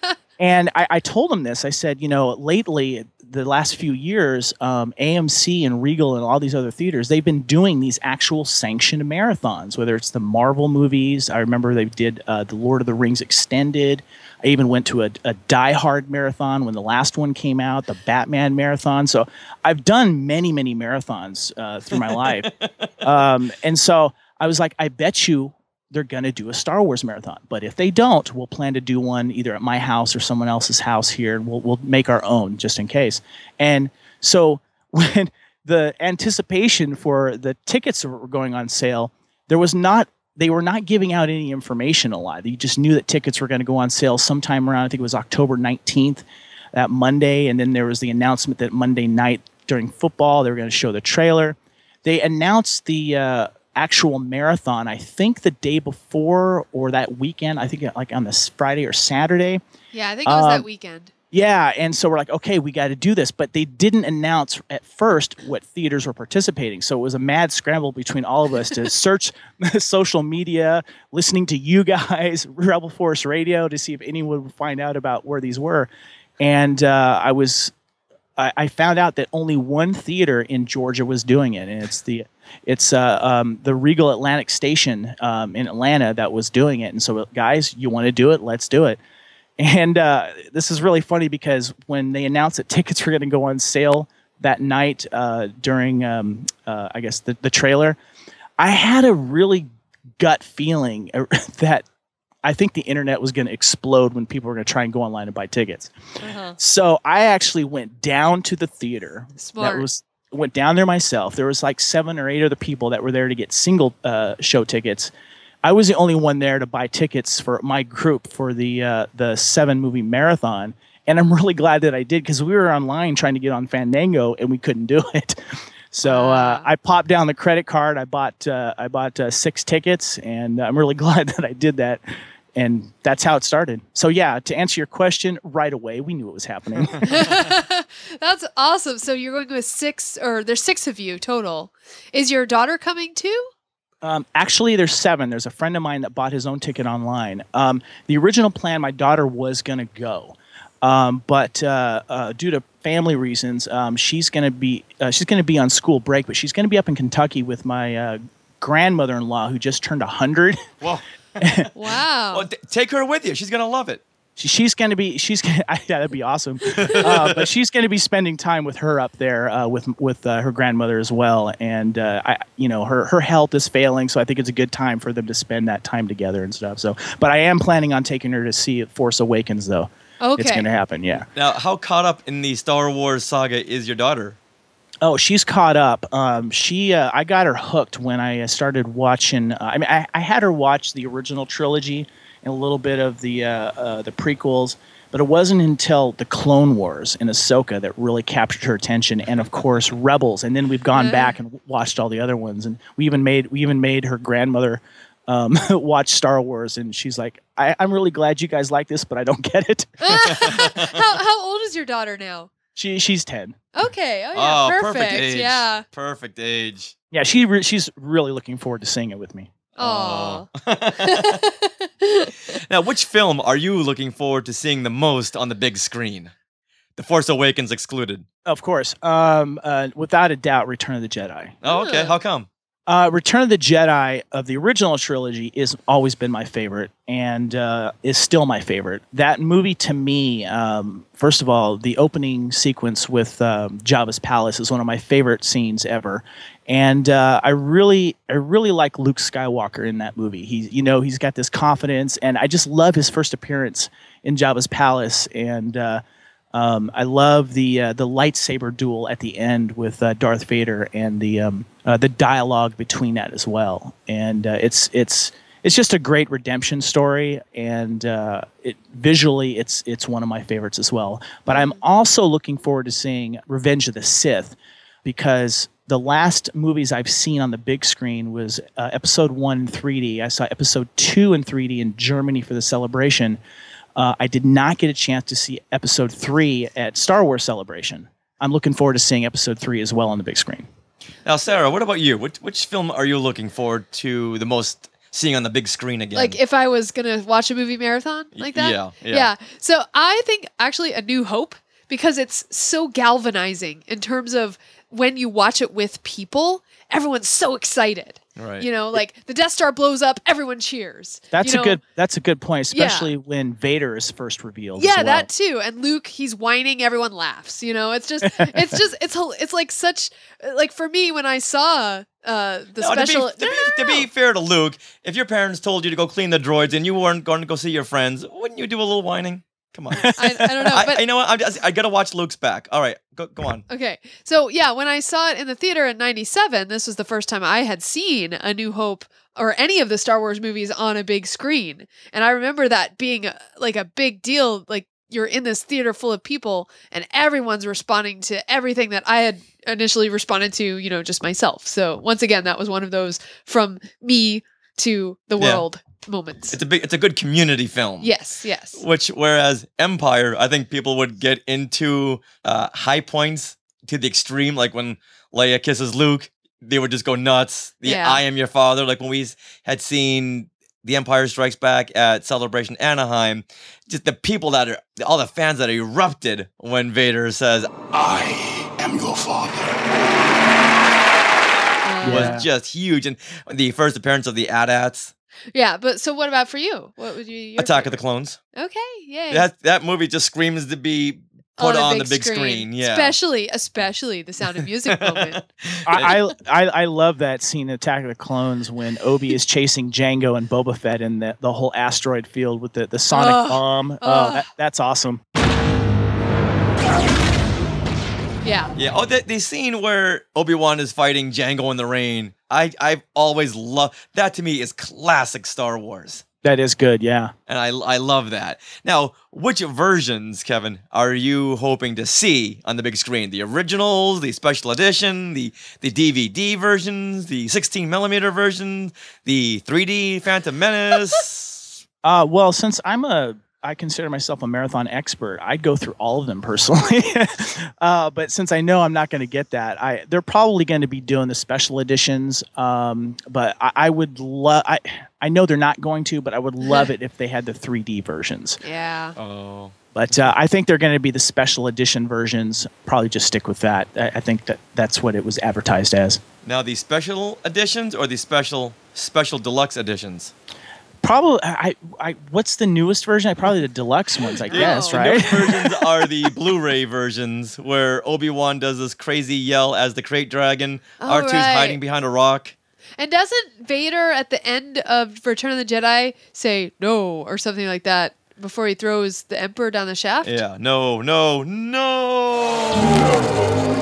And I, I told them this. I said, you know, lately, the last few years, um, A M C and Regal and all these other theaters, they've been doing these actual sanctioned marathons, whether it's the Marvel movies. I remember they did uh, the Lord of the Rings Extended. I even went to a, a Die Hard marathon when the last one came out, the Batman marathon. So I've done many, many marathons uh, through my life. Um, and so I was like, I bet you they're going to do a Star Wars marathon. But if they don't, we'll plan to do one either at my house or someone else's house here, and we'll we'll make our own just in case. And so when the anticipation for the tickets were going on sale, there was not they were not giving out any information a lot. You just knew that tickets were going to go on sale sometime around, I think it was October nineteenth, that Monday. And then there was the announcement that Monday night during football, they were going to show the trailer. They announced the uh, actual marathon, I think the day before or that weekend. I think like on this Friday or Saturday. Yeah, I think it was um, that weekend. Yeah, and so we're like, okay, we got to do this. But they didn't announce at first what theaters were participating. So it was a mad scramble between all of us to search social media, listening to you guys, Rebel Force Radio, to see if anyone would find out about where these were. And uh, I was, I, I found out that only one theater in Georgia was doing it, and it's the, it's uh, um, the Regal Atlantic Station um, in Atlanta that was doing it. And so, guys, you want to do it? Let's do it. And uh, this is really funny because when they announced that tickets were going to go on sale that night uh, during, um, uh, I guess, the, the trailer, I had a really gut feeling that I think the internet was going to explode when people were going to try and go online and buy tickets. Uh-huh. So I actually went down to the theater. Smart. That was went down there myself. There was like seven or eight other people that were there to get single uh, show tickets. I was the only one there to buy tickets for my group for the uh, the seven movie marathon. And I'm really glad that I did, because we were online trying to get on Fandango and we couldn't do it. So uh, I popped down the credit card. I bought uh, I bought uh, six tickets, and I'm really glad that I did that. And that's how it started. So yeah, to answer your question, right away we knew it was happening. That's awesome. So you're going with six, or there's six of you total. Is your daughter coming too? Um, actually, there's seven. There's a friend of mine that bought his own ticket online. Um, the original plan, my daughter was going to go. Um, but uh, uh, due to family reasons, um, she's going to be uh, she's going to be on school break. But she's going to be up in Kentucky with my uh, grandmother-in-law, who just turned a hundred. Well, wow! Well, t- take her with you. She's going to love it. She, she's going to be she's gonna, yeah, that'd be awesome. uh, but she's going to be spending time with her up there uh, with with uh, her grandmother as well. And uh, I, you know, her her health is failing, so I think it's a good time for them to spend that time together and stuff. So, but I am planning on taking her to see Force Awakens, though. Okay. It's going to happen, yeah. Now, how caught up in the Star Wars saga is your daughter? Oh, she's caught up. Um, she, uh, I got her hooked when I uh, started watching. Uh, I mean, I, I had her watch the original trilogy and a little bit of the uh, uh, the prequels, but it wasn't until the Clone Wars and Ahsoka that really captured her attention, and of course Rebels. And then we've gone back and watched all the other ones, and we even made we even made her grandmother Um, watch Star Wars, and she's like, I, I'm really glad you guys like this, but I don't get it. how how old is your daughter now? She she's ten. Okay. Oh yeah, oh, perfect. perfect age. Yeah. Perfect age. Yeah, she re- she's really looking forward to seeing it with me. Oh. Now, which film are you looking forward to seeing the most on the big screen? The Force Awakens excluded. Of course, um, uh, without a doubt, Return of the Jedi. Oh, okay. How come? Uh, Return of the Jedi of the original trilogy has always been my favorite, and uh, is still my favorite. That movie, to me, um, first of all, the opening sequence with um, Jabba's palace is one of my favorite scenes ever, and uh, I really, I really like Luke Skywalker in that movie. He's, you know, he's got this confidence, and I just love his first appearance in Jabba's palace, and uh, Um, I love the uh, the lightsaber duel at the end with uh, Darth Vader, and the um, uh, the dialogue between that as well. And uh, it's it's it's just a great redemption story, and uh, it visually it's it's one of my favorites as well. But I'm also looking forward to seeing Revenge of the Sith, because the last movies I've seen on the big screen was uh, Episode One in three D. I saw Episode Two in three D in Germany for the Celebration. Uh, I did not get a chance to see Episode three at Star Wars Celebration. I'm looking forward to seeing Episode three as well on the big screen. Now, Sarah, what about you? Which, which film are you looking forward to the most seeing on the big screen again? Like if I was going to watch a movie marathon like that? Yeah, yeah. Yeah. So I think actually A New Hope, because it's so galvanizing in terms of when you watch it with people, everyone's so excited. Right. You know, like the Death Star blows up, everyone cheers. That's you a know? good. That's a good point, especially Yeah. when Vader is first revealed. Yeah, as well. that too. And Luke, he's whining, everyone laughs. You know, it's just, it's just, it's it's like such, like for me when I saw uh, the No, special. To be, to, be, to be fair to Luke, if your parents told you to go clean the droids and you weren't going to go see your friends, wouldn't you do a little whining? Come on. I, I don't know. I, But I know what. I'm just, I gotta watch Luke's back. All right, go go on. okay, so yeah, when I saw it in the theater in ninety-seven, this was the first time I had seen A New Hope or any of the Star Wars movies on a big screen, and I remember that being a, like a big deal. Like you're in this theater full of people, and everyone's responding to everything that I had initially responded to, you know, just myself. So once again, that was one of those from me to the Yeah. world moments. It's a big. It's a good community film. Yes, yes. Which, whereas Empire, I think people would get into uh, high points to the extreme, like when Leia kisses Luke, they would just go nuts. The Yeah. I am your father, like when we s- had seen The Empire Strikes Back at Celebration Anaheim, just the people that are, all the fans that erupted when Vader says, I am your father. was Yeah. just huge. And the first appearance of the A T A Ts, Yeah, but so what about for you? What would you? Your Attack of the favorite? Clones. Okay, yay. That that movie just screams to be put on, on big the big screen. screen. Yeah, especially especially the Sound of Music moment. I, I I I love that scene in Attack of the Clones when Obi is chasing Jango and Boba Fett in the, the whole asteroid field with the, the sonic Ugh. bomb. Oh, Ugh. that, that's awesome. Yeah. Yeah. Oh, the, the scene where Obi-Wan is fighting Jango in the rain. I I've always loved that. To me, is classic Star Wars. That is good, yeah. And I I love that. Now, which versions, Kevin, are you hoping to see on the big screen? The originals, the special edition, the the D V D versions, the sixteen millimeter version, the three D Phantom Menace? uh, well, since I'm a I consider myself a marathon expert, I'd go through all of them personally. uh, but since I know I'm not going to get that, I they're probably going to be doing the special editions. Um, but I, I would love. I I know they're not going to, but I would love it if they had the three D versions. Yeah. Oh. But uh, I think they're going to be the special edition versions. Probably just stick with that. I, I think that that's what it was advertised as. Now, the special editions or the special special deluxe editions? Probably, I, I, what's the newest version? I probably the deluxe ones, I guess, The right? newest versions are the Blu-ray versions, where Obi-Wan does this crazy yell as the Krayt Dragon. Oh, R two's right. hiding behind a rock. And doesn't Vader at the end of Return of the Jedi say no or something like that before he throws the Emperor down the shaft? Yeah, no, no, no!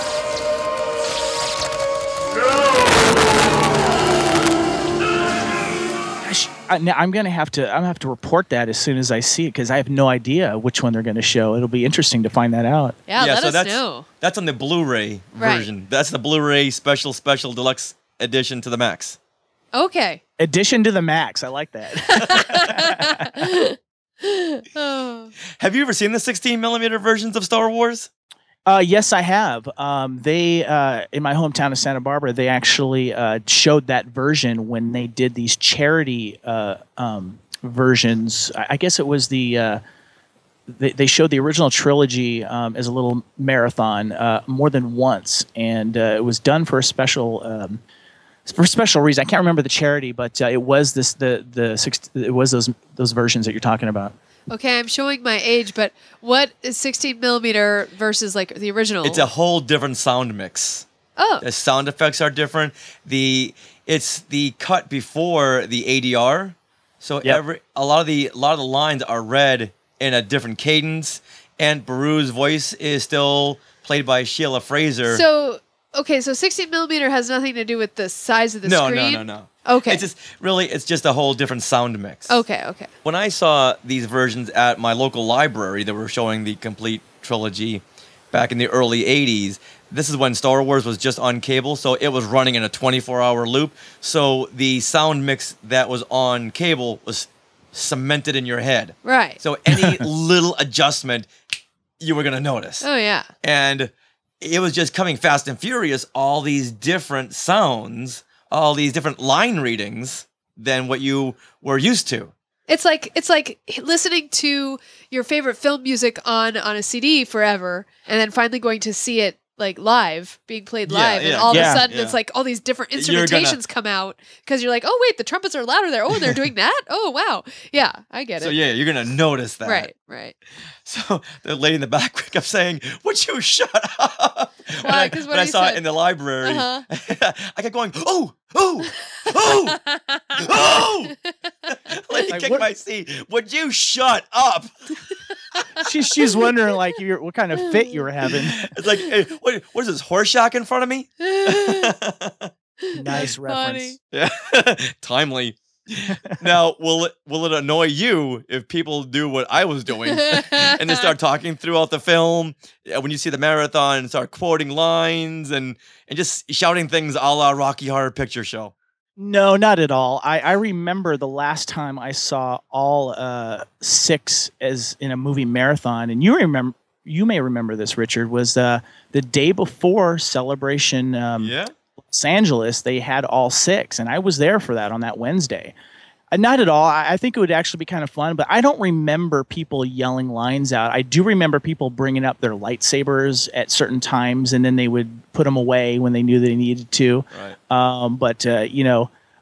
I, now I'm gonna have to. I'm gonna have to report that as soon as I see it because I have no idea which one they're gonna show. It'll be interesting to find that out. Yeah, yeah let so us that's, know. That's on the Blu-ray Right. version. That's the Blu-ray special, special deluxe edition to the max. Okay. Addition to the max. I like that. Oh. Have you ever seen the sixteen millimeter versions of Star Wars? Uh, yes, I have. Um, they uh, in my hometown of Santa Barbara, they actually uh, showed that version when they did these charity uh, um, versions. I, I guess it was the uh, they, they showed the original trilogy um, as a little marathon uh, more than once, and uh, it was done for a special um, for a special reason. I can't remember the charity, but uh, it was this the the six, it was those those versions that you're talking about. Okay, I'm showing my age, but what is sixteen millimeter versus like the original? It's a whole different sound mix. Oh. The sound effects are different. The it's the cut before the A D R. So Yep. every a lot of the a lot of the lines are read in a different cadence, and Beru's voice is still played by Sheila Fraser. So okay, so sixteen millimeter has nothing to do with the size of the no, screen. no, no, no. Okay. It's just really it's just a whole different sound mix. Okay, okay. When I saw these versions at my local library that were showing the complete trilogy back in the early eighties, this is when Star Wars was just on cable, so it was running in a twenty-four hour loop. So the sound mix that was on cable was cemented in your head. Right. So any little adjustment, you were going to notice. Oh, yeah. And it was just coming fast and furious, all these different sounds, all these different line readings than what you were used to. It's like it's like listening to your favorite film music on on a C D forever, and then finally going to see it like live, being played Yeah, live, and yeah. all of Yeah. a sudden Yeah. it's like all these different You're instrumentations gonna- come out because you're like, oh wait, the trumpets are louder there. Oh, they're doing that. Oh wow, yeah, I get So it. yeah, you're going to notice that. Right, right. So the lady in the back kept saying, "Would you shut up?" Why? When I, 'Cause what when I he saw said. it in the library, Uh-huh. I kept going, "Oh, oh, oh, oh!" Lady Like, kicked what- my seat. Would you shut up? She's she's wondering like you're, what kind of fit you were having. It's like, hey, what, what is this horse shack in front of me? Nice reference. Funny. Yeah, timely. Now, will it will it annoy you if people do what I was doing and they start talking throughout the film? Yeah, when you see the marathon and start quoting lines and and just shouting things a la Rocky Horror Picture Show. No, not at all. I, I remember the last time I saw all uh, six as in a movie marathon, and you remember, you may remember this, Richard, was uh, the day before Celebration um, Yeah. Los Angeles. They had all six, and I was there for that on that Wednesday. Uh, not at all. I, I think it would actually be kind of fun, but I don't remember people yelling lines out. I do remember people bringing up their lightsabers at certain times, and then they would put them away when they knew they needed to. Right. Um, but uh, you know,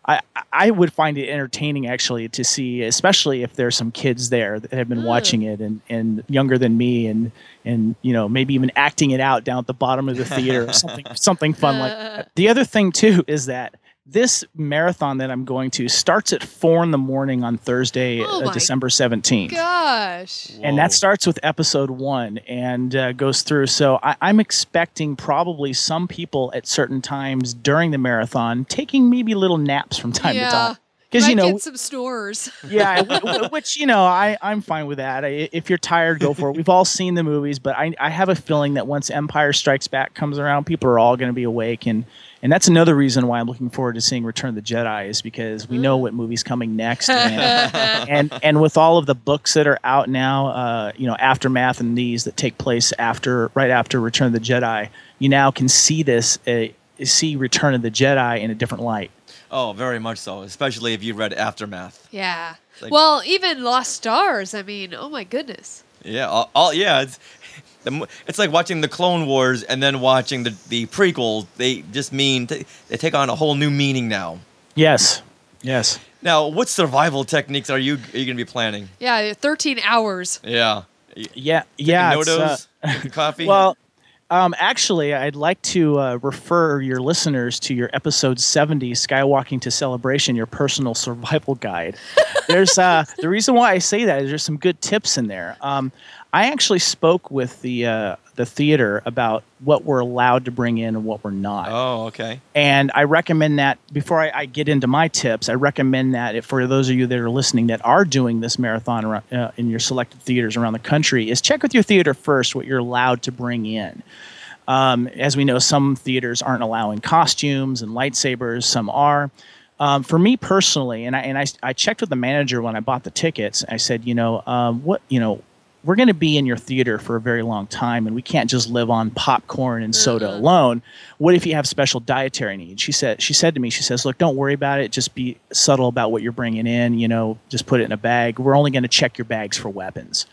I, I would find it entertaining actually to see, especially if there's some kids there that have been Mm. watching it and, and younger than me and and you know maybe even acting it out down at the bottom of the theater or something something fun like that. The other thing too is that this marathon that I'm going to starts at four in the morning on Thursday, Oh uh, my December seventeenth. Gosh. And that starts with episode one and uh, goes through. So I, I'm expecting probably some people at certain times during the marathon taking maybe little naps from time yeah. to time. Because you know, get some snores. yeah, w- w- which you know, I I'm fine with that. I, if you're tired, go for it. We've all seen the movies, but I I have a feeling that once Empire Strikes Back comes around, people are all going to be awake, and and that's another reason why I'm looking forward to seeing Return of the Jedi is because we know what movie's coming next, and and, and with all of the books that are out now, uh, you know, Aftermath and these that take place after right after Return of the Jedi, you now can see this uh, see Return of the Jedi in a different light. Oh, very much so, especially if you read Aftermath. Yeah. Like- well, even Lost Stars. I mean, oh my goodness. Yeah, all, all yeah, it's the, mo- it's like watching the Clone Wars and then watching the the prequels. They just mean t- they take on a whole new meaning now. Yes. Yes. Now, what survival techniques are you are you going to be planning? Yeah, thirteen hours. Yeah. Yeah. Yeah. it's, Notos, uh, drinking coffee. Well, um, actually, I'd like to uh, refer your listeners to your episode seventy, Skywalking to Celebration, your personal survival guide. There's uh, the reason why I say that is there's some good tips in there. Um, I actually spoke with the uh, the theater about what we're allowed to bring in and what we're not. Oh, okay. And I recommend that before I, I get into my tips, I recommend that if, for those of you that are listening that are doing this marathon around, uh, in your selected theaters around the country, is check with your theater first what you're allowed to bring in. Um, as we know, some theaters aren't allowing costumes and lightsabers, some are. Um, for me personally, and I and I, I checked with the manager when I bought the tickets. I said, you know, um, what you know. we're going to be in your theater for a very long time, and we can't just live on popcorn and soda Uh-uh. alone. What if you have special dietary needs? She said. She said to me, she says, "Look, don't worry about it. Just be subtle about what you're bringing in. You know, just put it in a bag. We're only going to check your bags for weapons."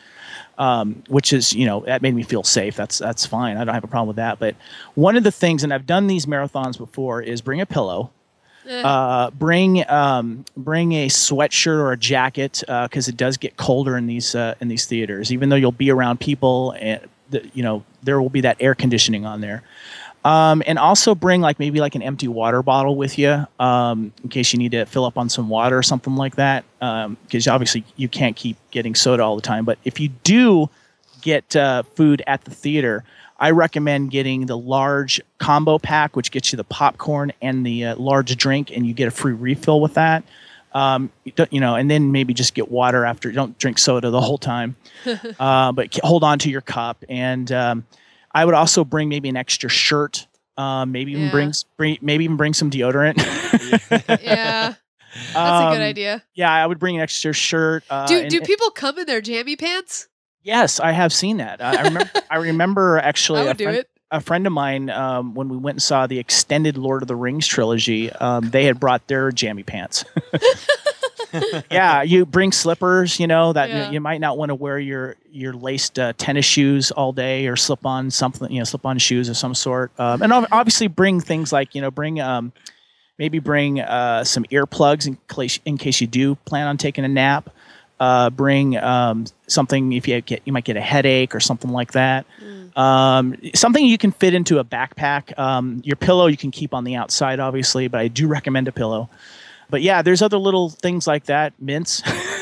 Um, which is, you know, that made me feel safe. That's that's fine. I don't have a problem with that. But one of the things, and I've done these marathons before, is bring a pillow. Uh, bring um, bring a sweatshirt or a jacket because uh, it does get colder in these uh, in these theaters. Even though you'll be around people, and the, you know there will be that air conditioning on there. Um, and also bring like maybe like an empty water bottle with you um, in case you need to fill up on some water or something like that. Because obviously you can't keep getting soda all the time. But if you do get uh, food at the theater, I recommend getting the large combo pack, which gets you the popcorn and the uh, large drink, and you get a free refill with that. Um, you, don't- you know, and then maybe just get water after. Don't drink soda the whole time, uh, but k- hold on to your cup. And um, I would also bring maybe an extra shirt. Um, maybe even Yeah. bring, s- bring maybe even bring some deodorant. Yeah. That's a good Um, idea. Yeah, I would bring an extra shirt. Uh, Do and- do people come in their jammy pants? Yes, I have seen that. I I remember. I remember actually I a would do friend, it. a friend of mine um, when we went and saw the extended Lord of the Rings trilogy. Um, they had brought their jammy pants. Yeah, you bring slippers. You know that Yeah. you, you might not want to wear your your laced uh, tennis shoes all day or slip on something. You know, slip on shoes of some sort. Um, and ob- obviously bring things like you know bring. Um, Maybe bring uh, some earplugs in case in case you do plan on taking a nap. Uh, bring um, something if you get you might get a headache or something like that. Um, something you can fit into a backpack. Um, your pillow you can keep on the outside, obviously, but I do recommend a pillow. But yeah, there's other little things like that. Mints.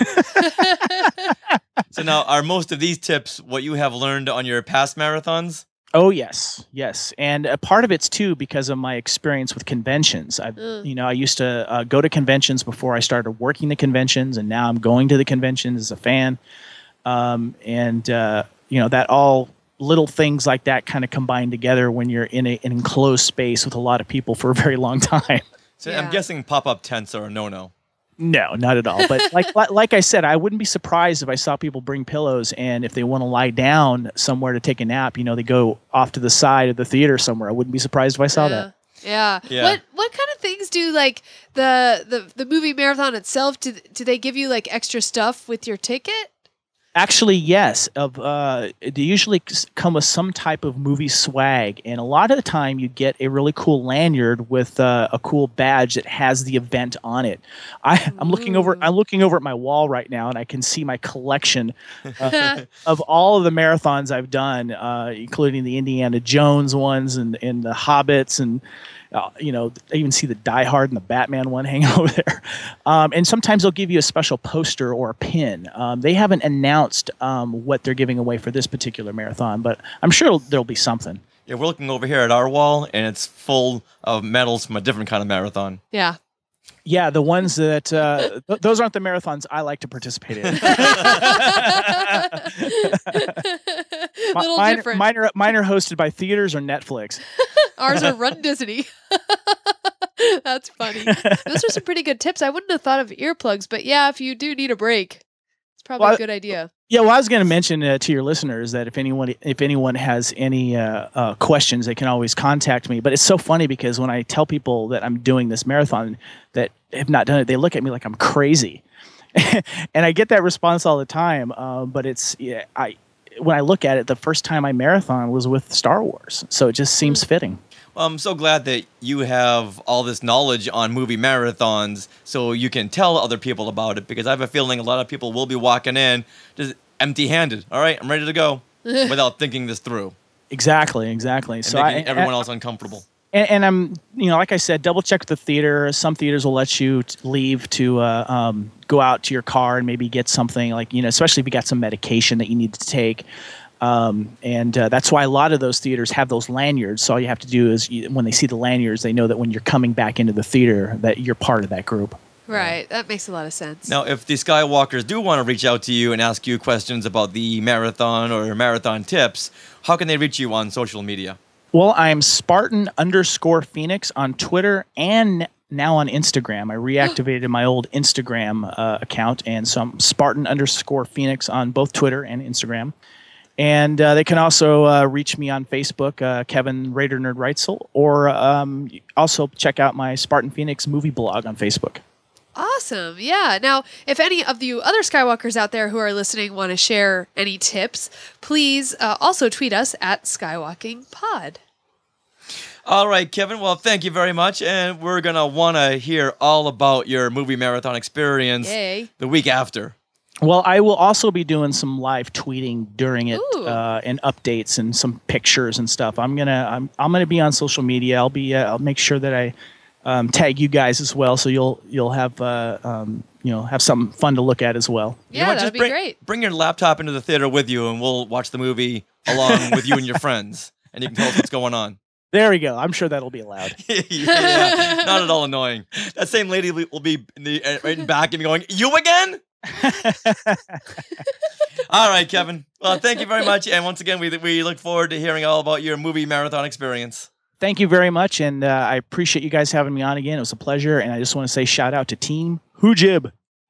So now, are most of these tips what you have learned on your past marathons? Oh yes, yes, and a part of it's too because of my experience with conventions. I, Mm. you know, I used to uh, go to conventions before I started working the conventions, and now I'm going to the conventions as a fan. Um, and uh, you know that all little things like that kind of combine together when you're in a, an enclosed space with a lot of people for a very long time. So Yeah. I'm guessing pop-up tents are a no-no. No, not at all. But like li- like I said, I wouldn't be surprised if I saw people bring pillows, and if they want to lie down somewhere to take a nap, you know, they go off to the side of the theater somewhere. I wouldn't be surprised if I saw yeah. that. Yeah. Yeah. What what kind of things do like the the the movie marathon itself? Do do they give you like extra stuff with your ticket? Actually, yes. Of uh, they usually c- come with some type of movie swag, and a lot of the time you get a really cool lanyard with uh, a cool badge that has the event on it. I, I'm looking over. I'm looking over at my wall right now, and I can see my collection uh, of all of the marathons I've done, uh, including the Indiana Jones ones and and the Hobbits and. Uh, you know, I even see the Die Hard and the Batman one hanging over there. Um, and sometimes they'll give you a special poster or a pin. Um, they haven't announced um, what they're giving away for this particular marathon, but I'm sure it'll, there'll be something. Yeah, we're looking over here at our wall, and it's full of medals from a different kind of marathon. Yeah. Yeah, the ones that uh, th- those aren't the marathons I like to participate in. Little mine, different. Mine are, mine are hosted by theaters or Netflix. Ours are run Disney. That's funny. Those are some pretty good tips. I wouldn't have thought of earplugs, but yeah, if you do need a break, it's probably Well, a good idea. Yeah, well, I was going to mention uh, to your listeners that if anyone if anyone has any uh, uh, questions, they can always contact me. But it's so funny because when I tell people that I'm doing this marathon that have not done it, they look at me like I'm crazy, and I get that response all the time. Uh, but it's yeah, I when I look at it, the first time I marathon was with Star Wars, so it just seems fitting. Well, I'm so glad that you have all this knowledge on movie marathons so you can tell other people about it, because I have a feeling a lot of people will be walking in just empty-handed. All right, I'm ready to go without thinking this through. Exactly, exactly. And so making I, everyone I, else uncomfortable. And, and I'm, you know, like I said, double check the theater. Some theaters will let you t- leave to uh, um, go out to your car and maybe get something like, you know, especially if you got some medication that you need to take. Um, and uh, that's why a lot of those theaters have those lanyards. So all you have to do is you, when they see the lanyards, they know that when you're coming back into the theater that you're part of that group. Right. That makes a lot of sense. Now, if the Skywalkers do want to reach out to you and ask you questions about the marathon or marathon tips, how can they reach you on social media? Well, I'm Spartan underscore Phoenix on Twitter and now on Instagram. I reactivated my old Instagram uh, account, and so I'm Spartan underscore Phoenix on both Twitter and Instagram. And uh, they can also uh, reach me on Facebook, uh, Kevin Raider Nerd Reitzel, or um, also check out my Spartan Phoenix movie blog on Facebook. Awesome. Yeah. Now, if any of you other Skywalkers out there who are listening want to share any tips, please uh, also tweet us at SkywalkingPod. All right, Kevin. Well, thank you very much. And we're going to want to hear all about your movie marathon experience Yay. the week after. Well, I will also be doing some live tweeting during it, Ooh. uh, and updates and some pictures and stuff. I'm gonna I'm I'm gonna be on social media. I'll be uh, I'll make sure that I um, tag you guys as well, so you'll you'll have uh, um, you know have something fun to look at as well. Yeah, you know what, that'd just be bring, great. Bring your laptop into the theater with you, and we'll watch the movie along with you and your friends, and you can tell us what's going on. There we go. I'm sure that'll be allowed. Yeah, not at all annoying. That same lady will be in the uh, right in back and be going, "You again?" All right, Kevin. Well, thank you very much. And once again, we we look forward to hearing all about your movie marathon experience. Thank you very much, and uh, I appreciate you guys having me on again. It was a pleasure, and I just want to say shout out to Team Hoojib.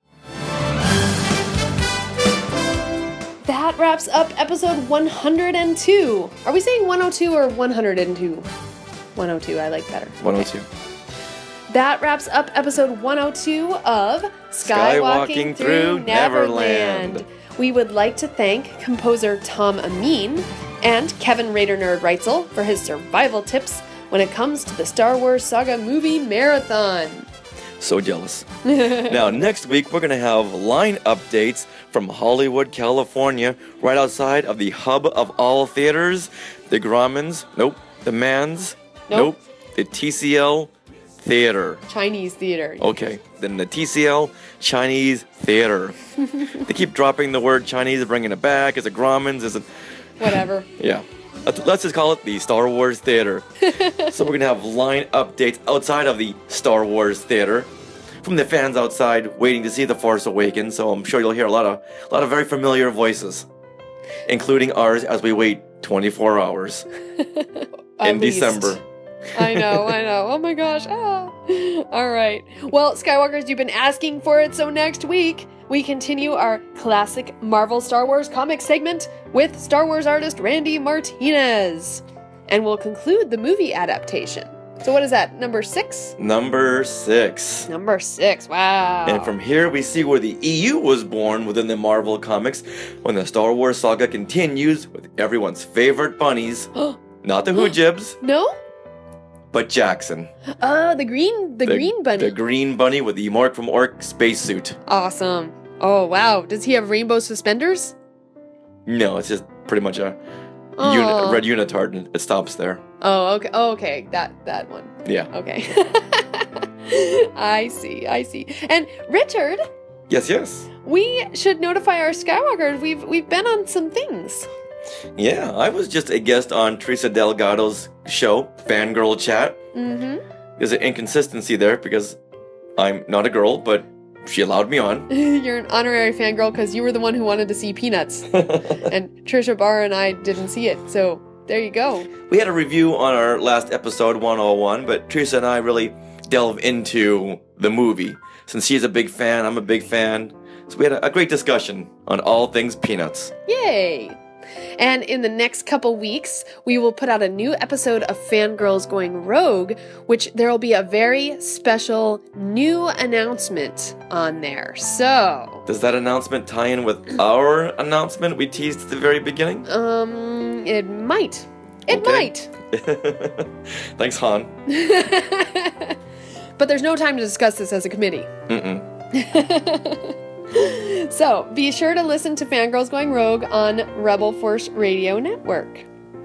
That wraps up episode one hundred two. Are we saying one oh two or one hundred two? one oh two, I like better. one oh two. That wraps up episode one oh two of Skywalking Skywalking Through Through Neverland. Neverland. We would like to thank composer Tom Ameen and Kevin Raider Nerd Reitzel for his survival tips when it comes to the Star Wars Saga movie marathon. So jealous. Now, next week, we're going to have line updates from Hollywood, California, right outside of the hub of all theaters. The Grauman's, nope. The Mann's, Nope. nope. The T C L Theater. Chinese theater. Okay, then the T C L Chinese Theater. They keep dropping the word Chinese and bringing it back. Is it Grauman's? Is it... Whatever. Yeah. Let's let's just call it the Star Wars Theater. So we're going to have line updates outside of the Star Wars Theater from the fans outside waiting to see The Force Awakens. So I'm sure you'll hear a lot of a lot of very familiar voices, including ours as we wait twenty-four hours in least. December. I know, I know. Oh my gosh. Ah. All right. Well, Skywalkers, you've been asking for it, so next week we continue our classic Marvel Star Wars comic segment with Star Wars artist Randy Martinez. And we'll conclude the movie adaptation So what is that, number six? Number six. Number six, wow. And from here we see where the E U was born within the Marvel Comics when the Star Wars Saga continues with everyone's favorite bunnies. Not the Hoojibs. No? But Jackson. Oh, the green, the, the green bunny. The green bunny with the Mork from Ork spacesuit. Awesome. Oh, wow. Does he have rainbow suspenders? No, it's just pretty much a, Oh. uni- a red unitard and it stops there. Oh, okay. Oh, okay. That that one. Yeah. Okay. I see. I see. And Richard, Yes, yes. we should notify our Skywalkers. We've we've been on some things. Yeah, I was just a guest on Teresa Delgado's show, Fangirl Chat. Mm-hmm. There's an inconsistency there because I'm not a girl, but she allowed me on. You're an honorary fangirl because you were the one who wanted to see Peanuts. And Trisha Barr and I didn't see it, so there you go. We had a review on our last episode, one oh one, but Teresa and I really delve into the movie. Since she's a big fan, I'm a big fan. So we had a, a great discussion on all things Peanuts. Yay! And in the next couple weeks, we will put out a new episode of Fangirls Going Rogue, which there will be a very special new announcement on there. So... Does that announcement tie in with our announcement we teased at the very beginning? Um, it might. It Okay. might. Thanks, Han. But there's no time to discuss this as a committee. Mm-mm. So, be sure to listen to Fangirls Going Rogue on Rebel Force Radio Network.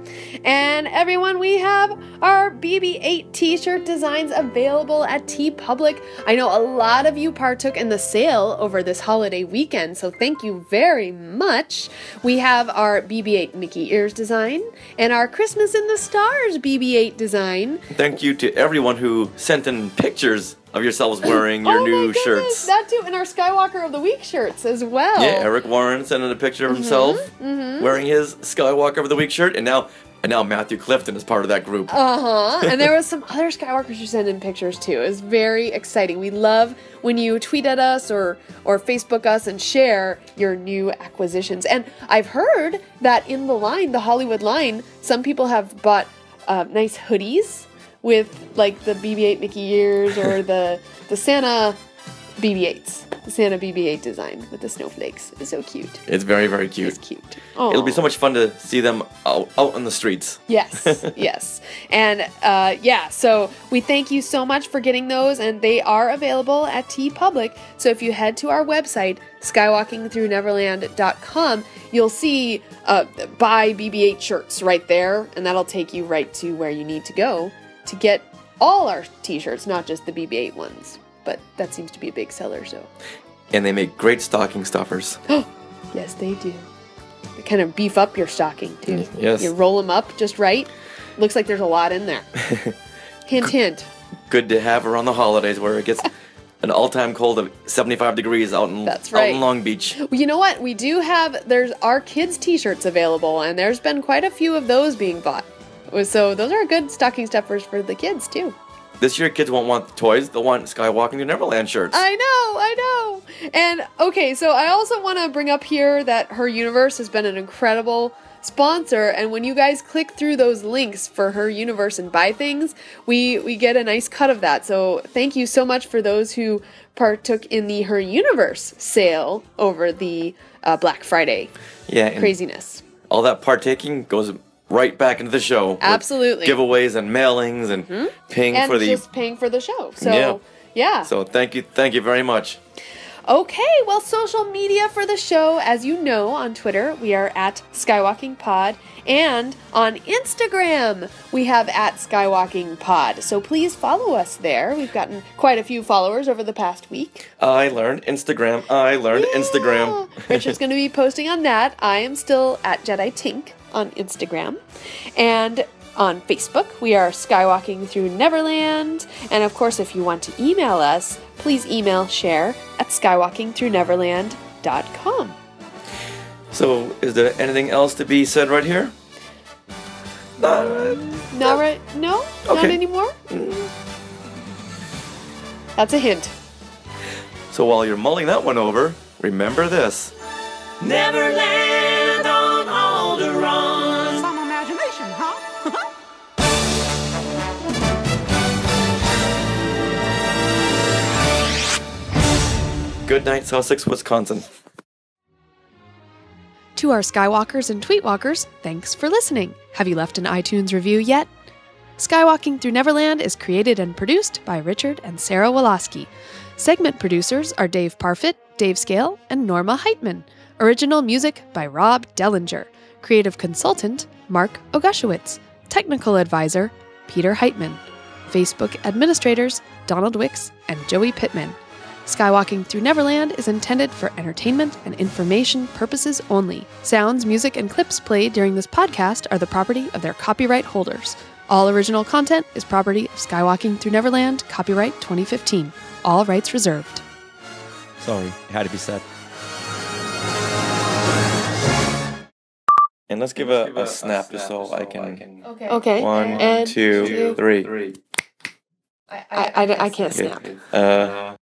And everyone, we have our B B eight t-shirt designs available at TeePublic. I know a lot of you partook in the sale over this holiday weekend, so thank you very much. We have our B B eight Mickey Ears design and our Christmas in the Stars B B eight design. Thank you to everyone who sent in pictures of yourselves wearing your Oh my new goodness, shirts. that too, and our Skywalker of the Week shirts as well. Yeah, Eric Warren sent in a picture of himself mhm. wearing his Skywalker of the Week shirt, and now and now Matthew Clifton is part of that group. Uh-huh. And there was some other Skywalkers who sent in pictures too. It was very exciting. We love when you tweet at us or or Facebook us and share your new acquisitions. And I've heard that in the line, the Hollywood line, some people have bought uh, nice hoodies with like the B B eight Mickey ears or the the Santa B B eights. The Santa B B eight design with the snowflakes. It's so cute. It's very, very cute. It's cute. It'll be Aw. so much fun to see them out, out on the streets. Yes, yes. And uh, yeah, so we thank you so much for getting those, and they are available at TeePublic. So if you head to our website, skywalking through neverland dot com, you'll see uh, buy B B eight shirts right there, and that'll take you right to where you need to go to get all our t-shirts, not just the B B eight ones. But that seems to be a big seller, so. And they make great stocking stuffers. Yes, they do. They kind of beef up your stocking, too. Yes. You roll them up just right. Looks like there's a lot in there. Hint, hint. Good to have around the holidays where it gets an all-time cold of seventy-five degrees out in, That's out right. in Long Beach. Well, you know what? We do have, there's our kids' t-shirts available, and there's been quite a few of those being bought. So those are good stocking stuffers for the kids, too. This year, kids won't want the toys. They'll want Skywalking to Neverland shirts. I know, I know. And okay, so I also want to bring up here that Her Universe has been an incredible sponsor, and when you guys click through those links for Her Universe and buy things, we we get a nice cut of that. So thank you so much for those who partook in the Her Universe sale over the uh, Black Friday Yeah, and craziness. all that partaking goes right back into the show. with Absolutely. giveaways and mailings and Mhm. paying And for the. just paying for the show. So Yeah. yeah. So thank you, thank you very much. Okay, well, social media for the show, as you know, on Twitter, we are at SkywalkingPod, and on Instagram, we have at SkywalkingPod. So please follow us there. We've gotten quite a few followers over the past week. I learned Instagram. I learned Instagram. Richard's going to be posting on that. I am still at Jedi Tink on Instagram. And on Facebook, we are Skywalking Through Neverland. And of course, if you want to email us, please email share at skywalking through neverland dot com. So, is there anything else to be said right here? Uh, Not right? No? Not Okay. anymore? That's a hint. so while you're mulling that one over, remember this. Neverland on Alderaan. Some imagination, huh? Good night, Sussex, Wisconsin. To our Skywalkers and Tweetwalkers, thanks for listening. Have you left an iTunes review yet? Skywalking Through Neverland is created and produced by Richard and Sarah Woloski. Segment producers are Dave Parfit, Dave Scale, and Norma Heitman. Original music by Rob Dellinger. Creative consultant, Mark Ogushowitz. Technical advisor, Peter Heitman. Facebook administrators, Donald Wicks and Joey Pittman. Skywalking Through Neverland is intended for entertainment and information purposes only. Sounds, music, and clips played during this podcast are the property of their copyright holders. All original content is property of Skywalking Through Neverland, copyright twenty fifteen. All rights reserved. Sorry, it had to be said. And let's give a, a snap just so I can. Okay. Okay. One, and two, two, three. I, I, I, I can't snap. Uh.